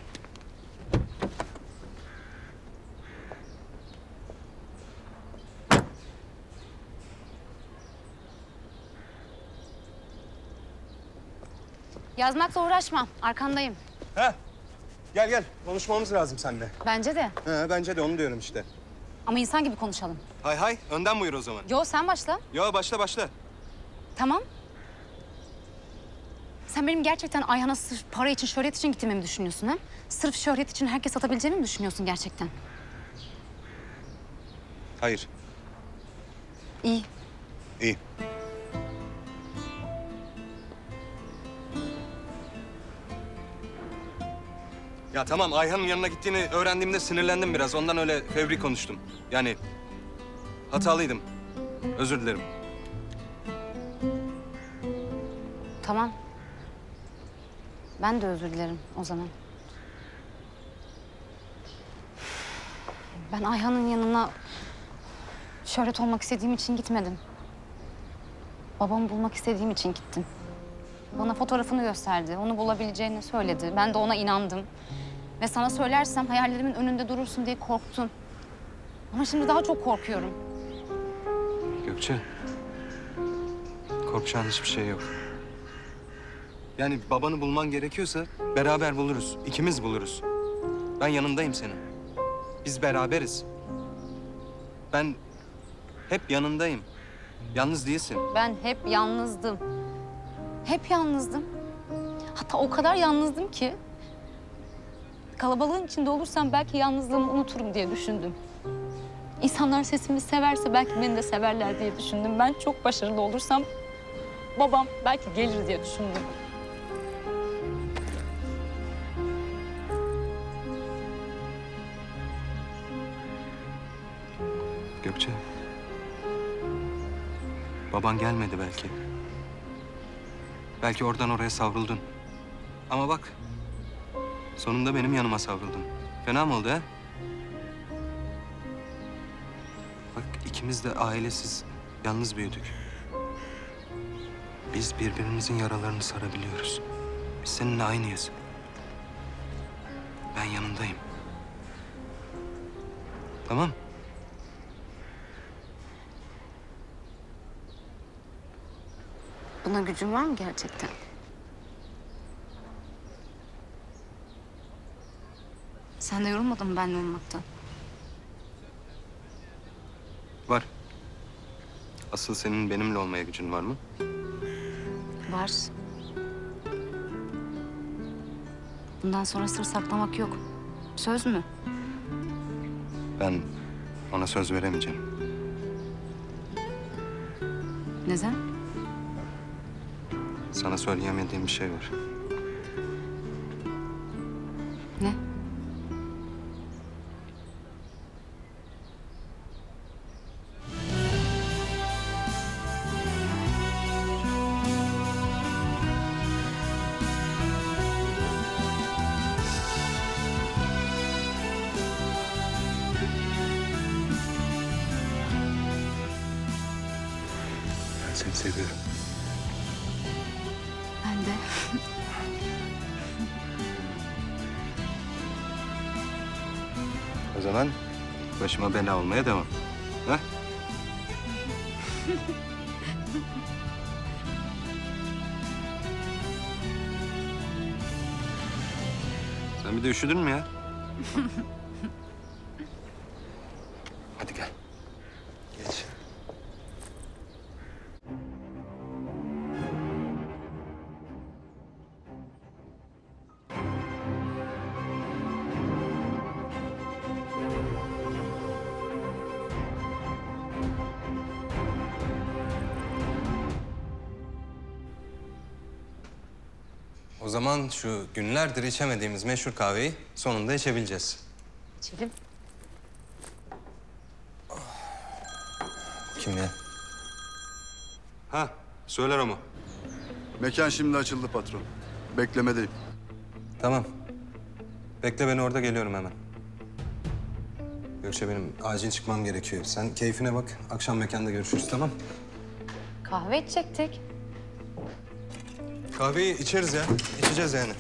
Yazmakla uğraşma. Arkandayım. He. Gel gel. Konuşmamız lazım seninle. Bence de. He, bence de onu diyorum işte. Ama insan gibi konuşalım. Hay hay. Önden buyur o zaman. Yo sen başla. Yo başla başla. Tamam. Sen benim gerçekten Ayhan'a sırf para için, şöhret için gittiğimi mi düşünüyorsun ha? Sırf şöhret için herkes atabileceğimi mi düşünüyorsun gerçekten? Hayır. İyi. İyi. Ya tamam, Ayhan'ın yanına gittiğini öğrendiğimde sinirlendim biraz. Ondan öyle fevri konuştum. Yani hatalıydım. Özür dilerim. Tamam. Ben de özür dilerim o zaman. Ben Ayhan'ın yanına şöhret olmak istediğim için gitmedim. Babamı bulmak istediğim için gittim. Bana fotoğrafını gösterdi. Onu bulabileceğini söyledi. Ben de ona inandım. Ve sana söylersem hayallerimin önünde durursun diye korktum. Ama şimdi daha çok korkuyorum. Gökçe. Korkacağın hiçbir şey yok. Yani babanı bulman gerekiyorsa beraber buluruz. İkimiz buluruz. Ben yanındayım senin. Biz beraberiz. Ben hep yanındayım. Yalnız değilsin. Ben hep yalnızdım. Hep yalnızdım. Hatta o kadar yalnızdım ki... kalabalığın içinde olursam belki yalnızlığımı unuturum diye düşündüm. İnsanlar sesimi severse belki beni de severler diye düşündüm. Ben çok başarılı olursam babam belki gelir diye düşündüm. Gökçe. Baban gelmedi belki. Belki oradan oraya savruldun. Ama bak, sonunda benim yanıma savruldun. Fena mı oldu ha? Bak, ikimiz de ailesiz, yalnız büyüdük. Biz birbirimizin yaralarını sarabiliyoruz. Biz seninle aynıyız. Ben yanındayım. Tamam. Buna gücün var mı gerçekten? Sen de yorulmadın mı benimle olmaktan? Var. Asıl senin benimle olmaya gücün var mı? Var. Bundan sonra sır saklamak yok. Söz mü? Ben ona söz veremeyeceğim. Neden? Sana söyleyemediğim bir şey var. Ne? Ben seni seviyorum. Ben de. O zaman başıma bela olmaya devam. Ha? Sen bir de üşüdün mü ya? Hadi gel. Geç. O zaman şu günlerdir içemediğimiz meşhur kahveyi sonunda içebileceğiz. İçelim. Kim ya? Ha, söyler ama. Mekan şimdi açıldı patron. Beklemedeyim. Tamam. Bekle beni orada, geliyorum hemen. Gökçe, benim acil çıkmam gerekiyor. Sen keyfine bak. Akşam mekanda görüşürüz, tamam? Kahve içecektik. Kahveyi içeriz ya. İçeceğiz yani.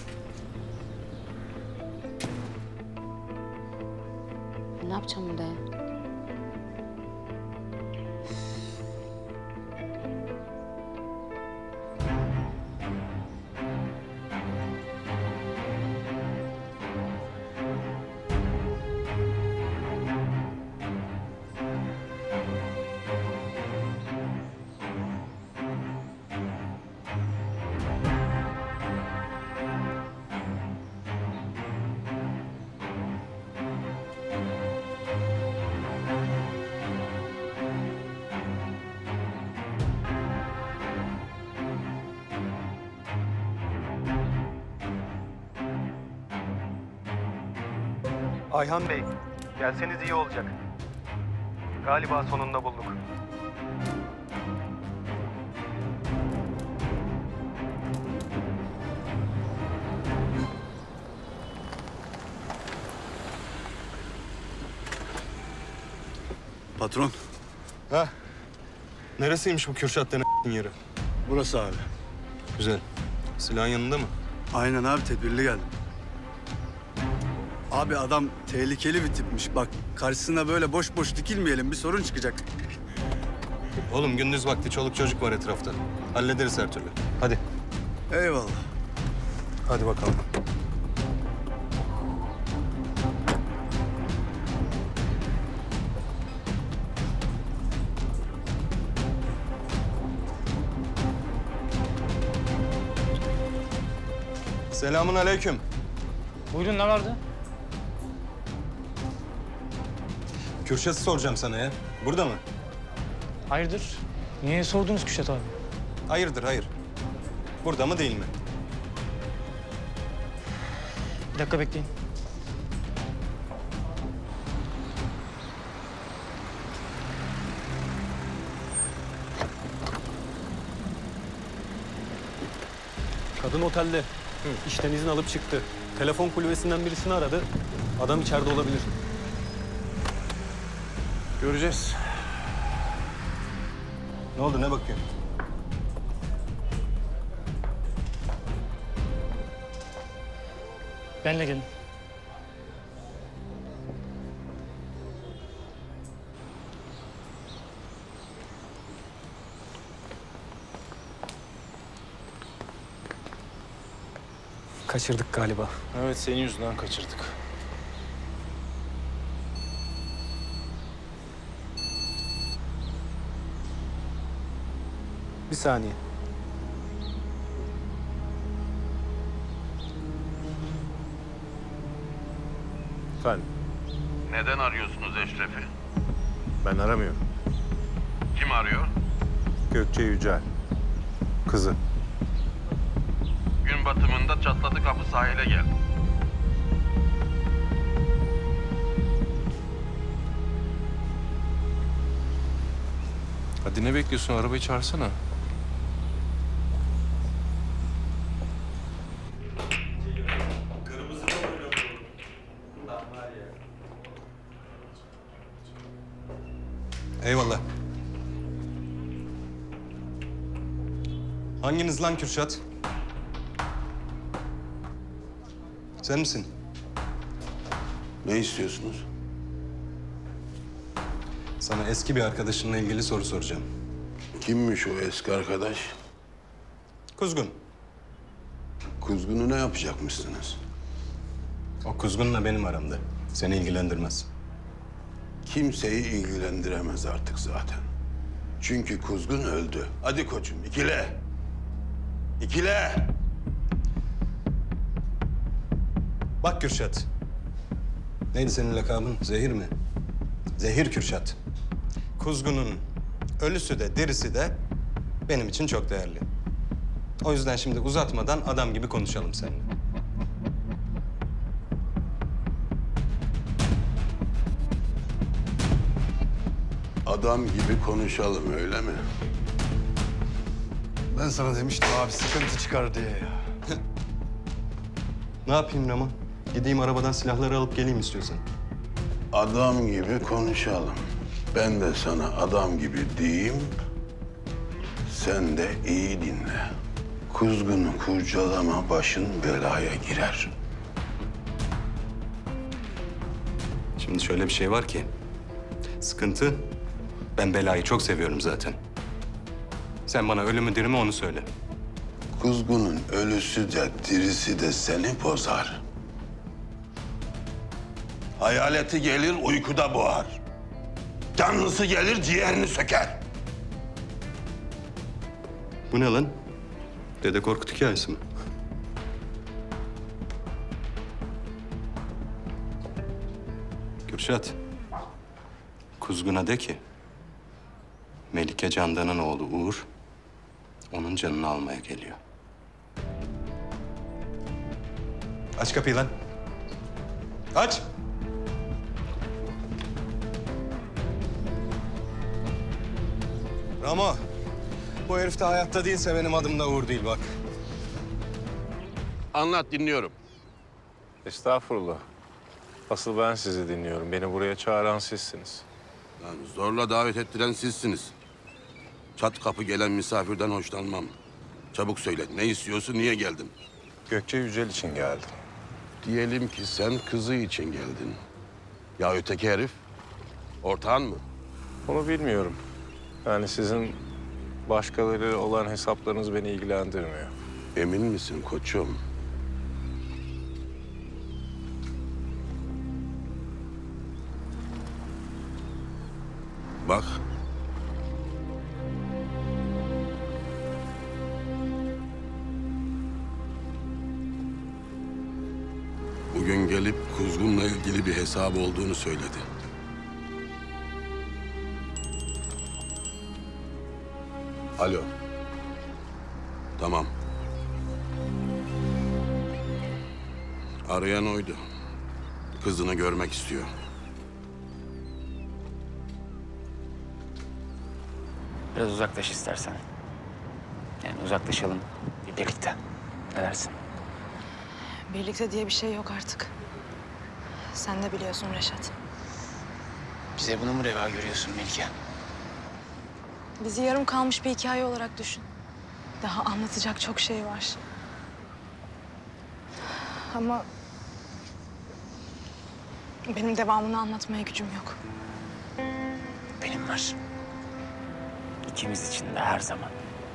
Ne yapacağım burada ya? Ayhan Bey, gelseniz iyi olacak. Galiba sonunda bulduk. Patron. Ha? Neresiymiş bu Kürşat denen yeri? Burası abi. Güzel. Silahın yanında mı? Aynen abi, tedbirli geldim. Abi adam tehlikeli bir tipmiş. Bak karşısına böyle boş boş dikilmeyelim, bir sorun çıkacak. Oğlum gündüz vakti çoluk çocuk var etrafta. Hallederiz her türlü. Hadi. Eyvallah. Hadi bakalım. Selamun aleyküm. Buyurun, ne vardı? Kürşat'ı soracağım sana ya. Burada mı? Hayırdır? Niye sordunuz Kürşat abi? Hayırdır, hayır. Burada mı değil mi? Bir dakika bekleyin. Kadın otelde. İşten izin alıp çıktı. Telefon kulübesinden birisini aradı. Adam içeride olabilir. Göreceğiz. Ne oldu, ne bakıyorsun? Benle gelin. Kaçırdık galiba. Evet, senin yüzünden kaçırdık. Bir saniye. Efendim? Neden arıyorsunuz Eşref'i? Ben aramıyorum. Kim arıyor? Gökçe Yücel. Kızı. Gün batımında çatladı kapı sahile gel. Hadi ne bekliyorsun? Arabayı çağırsana. Eyvallah. Hanginiz lan Kürşat? Sen misin? Ne istiyorsunuz? Sana eski bir arkadaşınla ilgili soru soracağım. Kimmiş o eski arkadaş? Kuzgun. Kuzgun'u ne yapacakmışsınız? O Kuzgun'la benim aramda. Seni ilgilendirmez. Kimseyi ilgilendiremez artık zaten. Çünkü Kuzgun öldü. Hadi koçum, ikile. İkile. Bak Kürşat. Neydi senin lakabın? Zehir mi? Zehir Kürşat. Kuzgun'un ölüsü de dirisi de benim için çok değerli. O yüzden şimdi uzatmadan adam gibi konuşalım seninle. Adam gibi konuşalım, öyle mi? Ben sana demiştim abi, sıkıntı çıkar diye ya. Ne yapayım Ramo? Gideyim arabadan silahları alıp geleyim istiyorsan. Adam gibi konuşalım. Ben de sana adam gibi diyeyim. Sen de iyi dinle. Kuzgunu kurcalama, başın belaya girer. Şimdi şöyle bir şey var ki, sıkıntı, ben belayı çok seviyorum zaten. Sen bana ölü mü diri mi onu söyle. Kuzgunun ölüsü de dirisi de seni bozar. Hayaleti gelir uykuda boğar. Canlısı gelir ciğerini söker. Bu ne lan? Dede Korkut hikayesi mi? Kürşat, Kuzgun'a de ki, Melike Candan'ın oğlu Uğur, onun canını almaya geliyor. Aç kapıyı lan. Aç. Ramo, bu herif de hayatta değilse benim adım da Uğur değil bak. Anlat, dinliyorum. Estağfurullah. Asıl ben sizi dinliyorum. Beni buraya çağıran sizsiniz. Lan zorla davet ettiren sizsiniz. Çat kapı gelen misafirden hoşlanmam. Çabuk söyle, ne istiyorsun, niye geldin? Gökçe Yücel için geldim. Diyelim ki sen kızı için geldin. Ya öteki herif? Ortağın mı? Onu bilmiyorum. Yani sizin başkaları olan hesaplarınız beni ilgilendirmiyor. Emin misin koçum? Bak. Bugün gelip Kuzgun'la ilgili bir hesabı olduğunu söyledi. Alo. Tamam. Arayan oydu. Kızını görmek istiyor. Biraz uzaklaş istersen. Yani uzaklaşalım birlikte. Ne dersin? Birlikte diye bir şey yok artık. Sen de biliyorsun Reşat. Bize bunu mu reva görüyorsun Melike? Bizi yarım kalmış bir hikaye olarak düşün. Daha anlatacak çok şey var. Ama benim devamını anlatmaya gücüm yok. Benim var. İkimiz için de her zaman.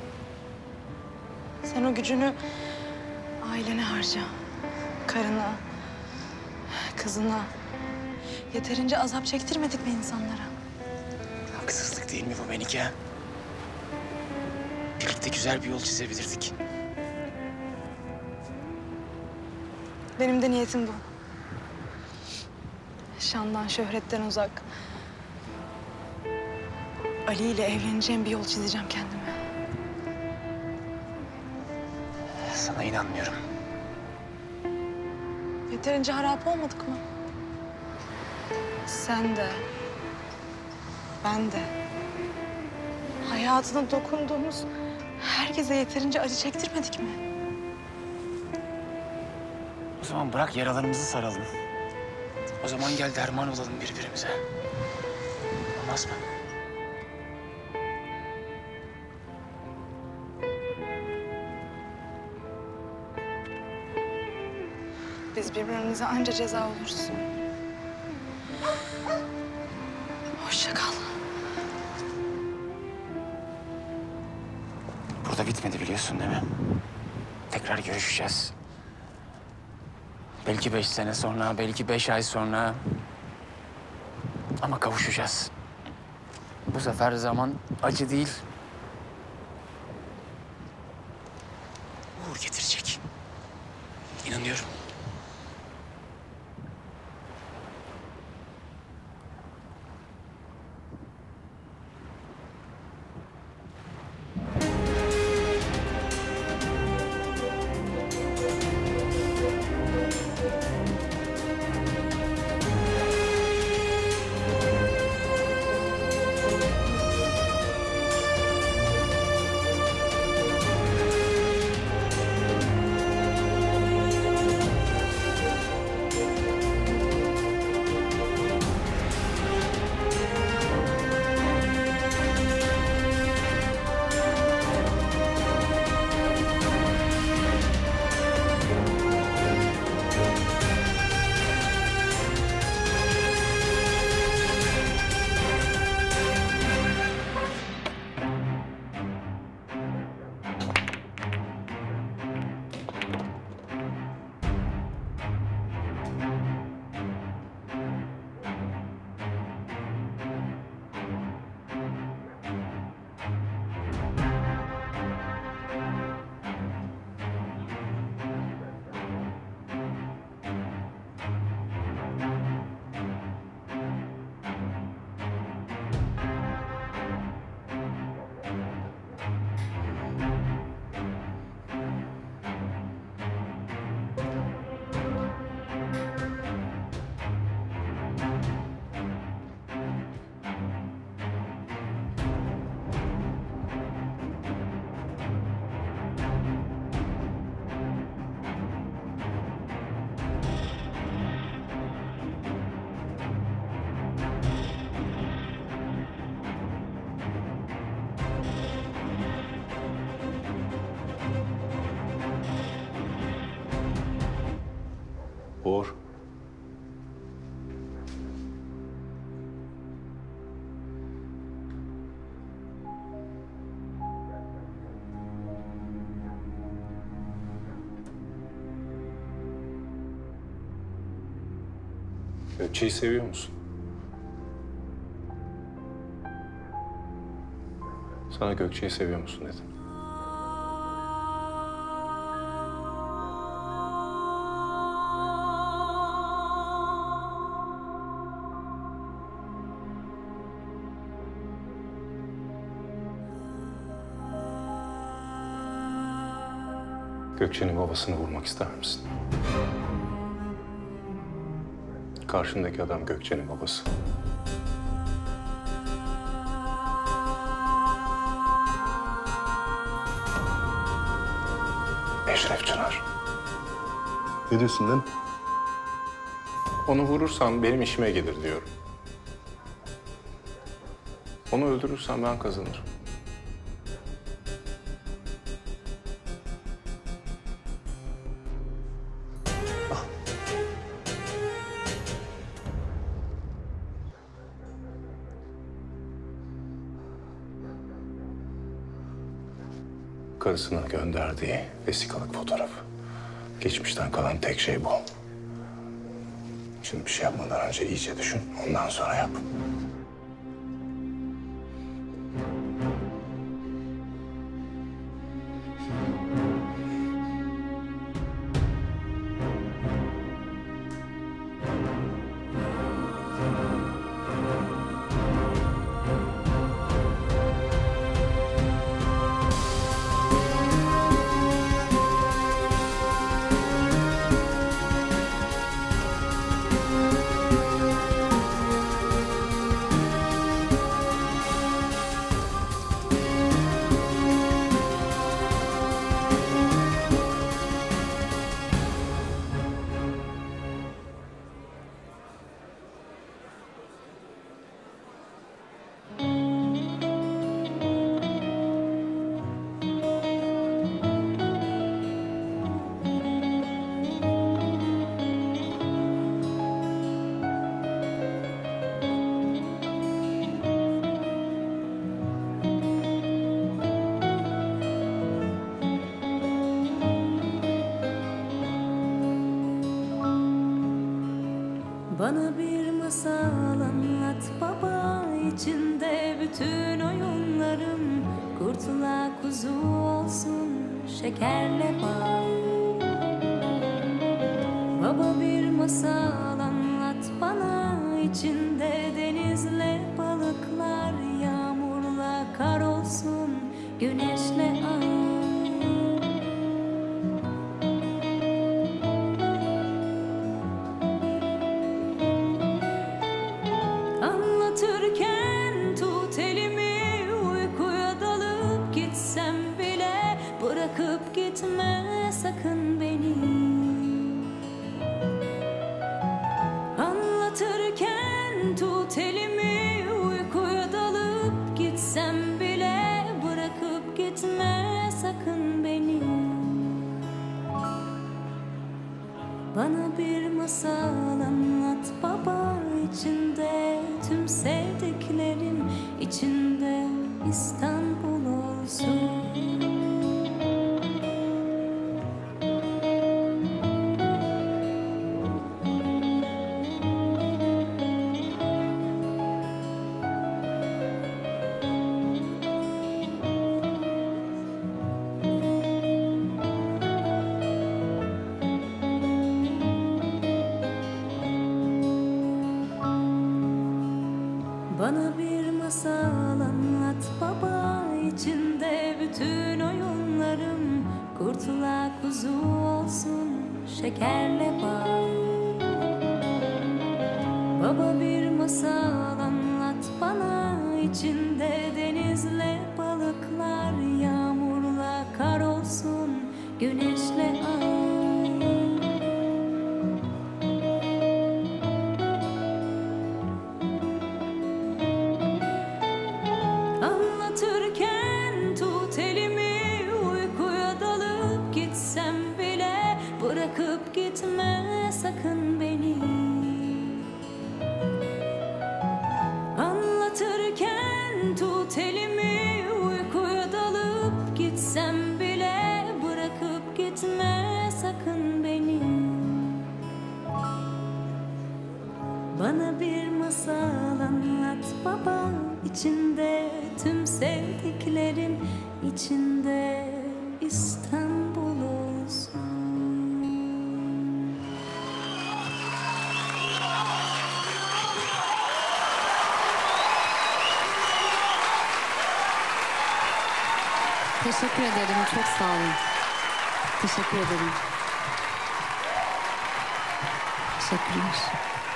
Sen o gücünü ailene harca. Karına, kızına. Yeterince azap çektirmedik mi insanlara? Haksızlık değil mi bu Melike? Birlikte güzel bir yol çizebilirdik. Benim de niyetim bu. Şandan, şöhretten uzak. Ali ile evleneceğim bir yol çizeceğim kendime. Sana inanmıyorum. Yeterince harap olmadık mı? Sen de, ben de. Hayatına dokunduğumuz herkese yeterince acı çektirmedik mi? O zaman bırak yaralarımızı saralım. O zaman gel derman olalım birbirimize. Olmaz mı? Biz birbirimize anca ceza oluruz. Hoşça kal. Burada bitmedi biliyorsun değil mi? Tekrar görüşeceğiz. Belki beş sene sonra, belki beş ay sonra. Ama kavuşacağız. Bu sefer zaman acı değil. Uğur getirecek. İnanıyorum. Bor. Gökçe'yi seviyor musun? Sana Gökçe'yi seviyor musun dedim. Gökçe'nin babasını vurmak ister misin? Karşındaki adam Gökçe'nin babası. Eşref Çınar. Ne diyorsun lan? Onu vurursan benim işime gelir diyorum. Onu öldürürsen ben kazanırım. Karısına gönderdiği vesikalık fotoğrafı. Geçmişten kalan tek şey bu. Şimdi bir şey yapmadan önce iyice düşün, ondan sonra yap. Bana bir masal anlat baba, içinde bütün oyunlarım. Kurtula kuzu olsun, şekerle bal. Baba bir masal anlat bana, içinde denizle balıklar. Yağmurla kar olsun, güneşle ay. Anlatırken tut elimi, uykuya dalıp gitsem bile bırakıp gitme sakın beni. Anlatırken tut elimi, uykuya dalıp gitsem bile bırakıp gitme sakın beni. Bana bir masal anlat baba, içinde tüm sevdiklerim, içinde İstanbul olsun. Bana bir masal anlat baba, içinde bütün oyunlarım. Kurtula kuzu olsun, şekerle bal. Baba bir masal anlat bana, içinde denizle balıklar. Yağmurla kar olsun, güneşle ay. Anlatırken tut elimi, uykuya dalıp gitsem bile bırakıp gitme sakın beni. Anlatırken tut elimi, uykuya dalıp gitsem bile bırakıp gitme sakın beni. Bana bir masal anlat baba, içinde tüm sevdiklerim, içinde İstanbul olsun. Teşekkür ederim, çok sağ olun. Teşekkür ederim. Teşekkürler.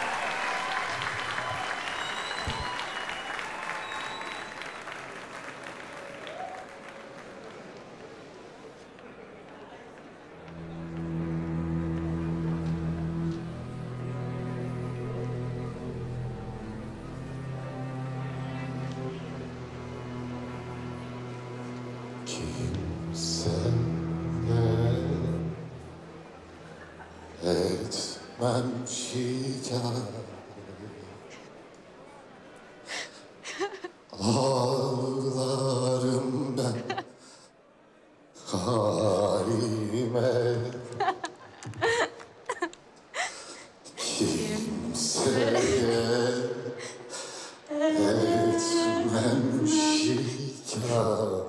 Etmem şikayet, ağlarım ben halime. Kimseye etmem şikayet.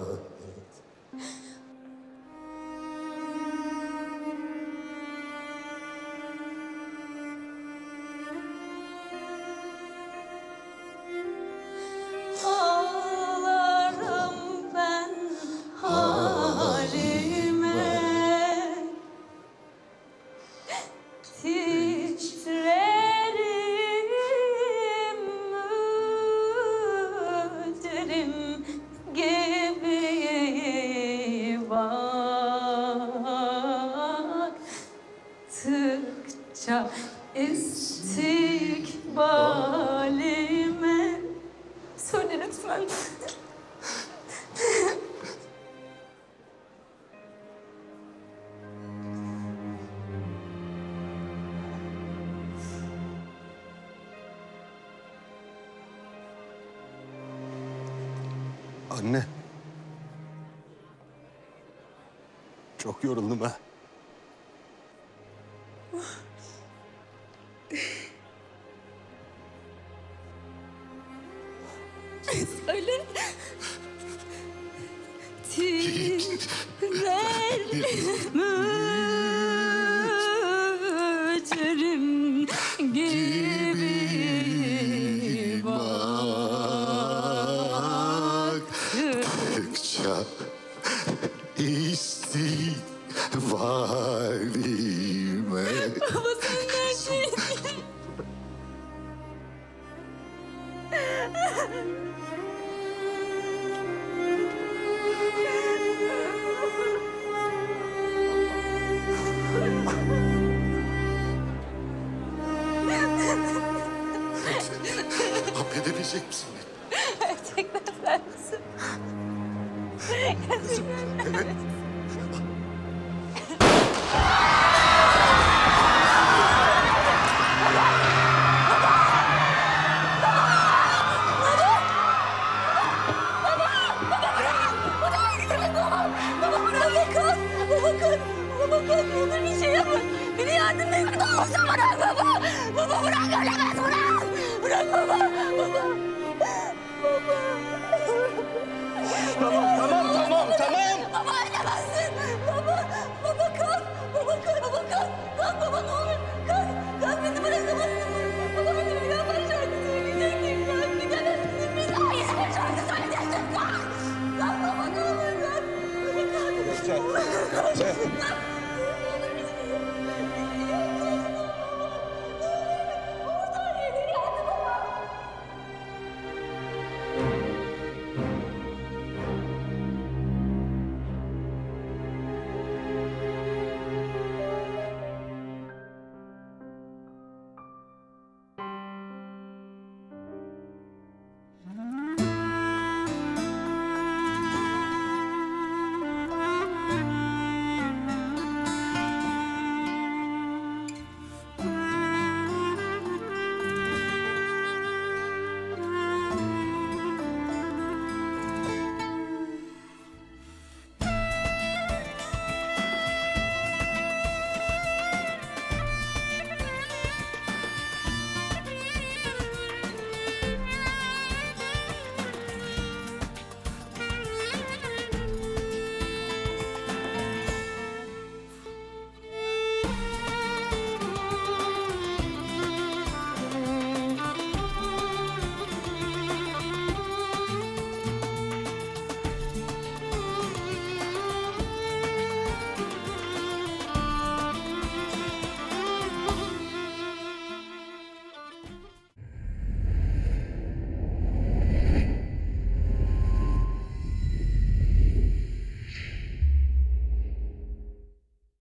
Ağlarım ben halime, titrerim mücrim gibi baktıkça istikbalime. Söyle lütfen. Anne. Çok yoruldum ha. Söyle. Titrerim mücrim gibi baktıkça istikbalime. Baba sen neredesin? Affedebilecek misin beni? Gerçekten sensin. Gerçekten sensin. Baba bırak kız. Baba kız. Baba kız. Ne olur bir şey yapın. Beni yardım edin. Ne olursa bırak baba. Baba bırak ölemez bırak. Bırak baba. Baba.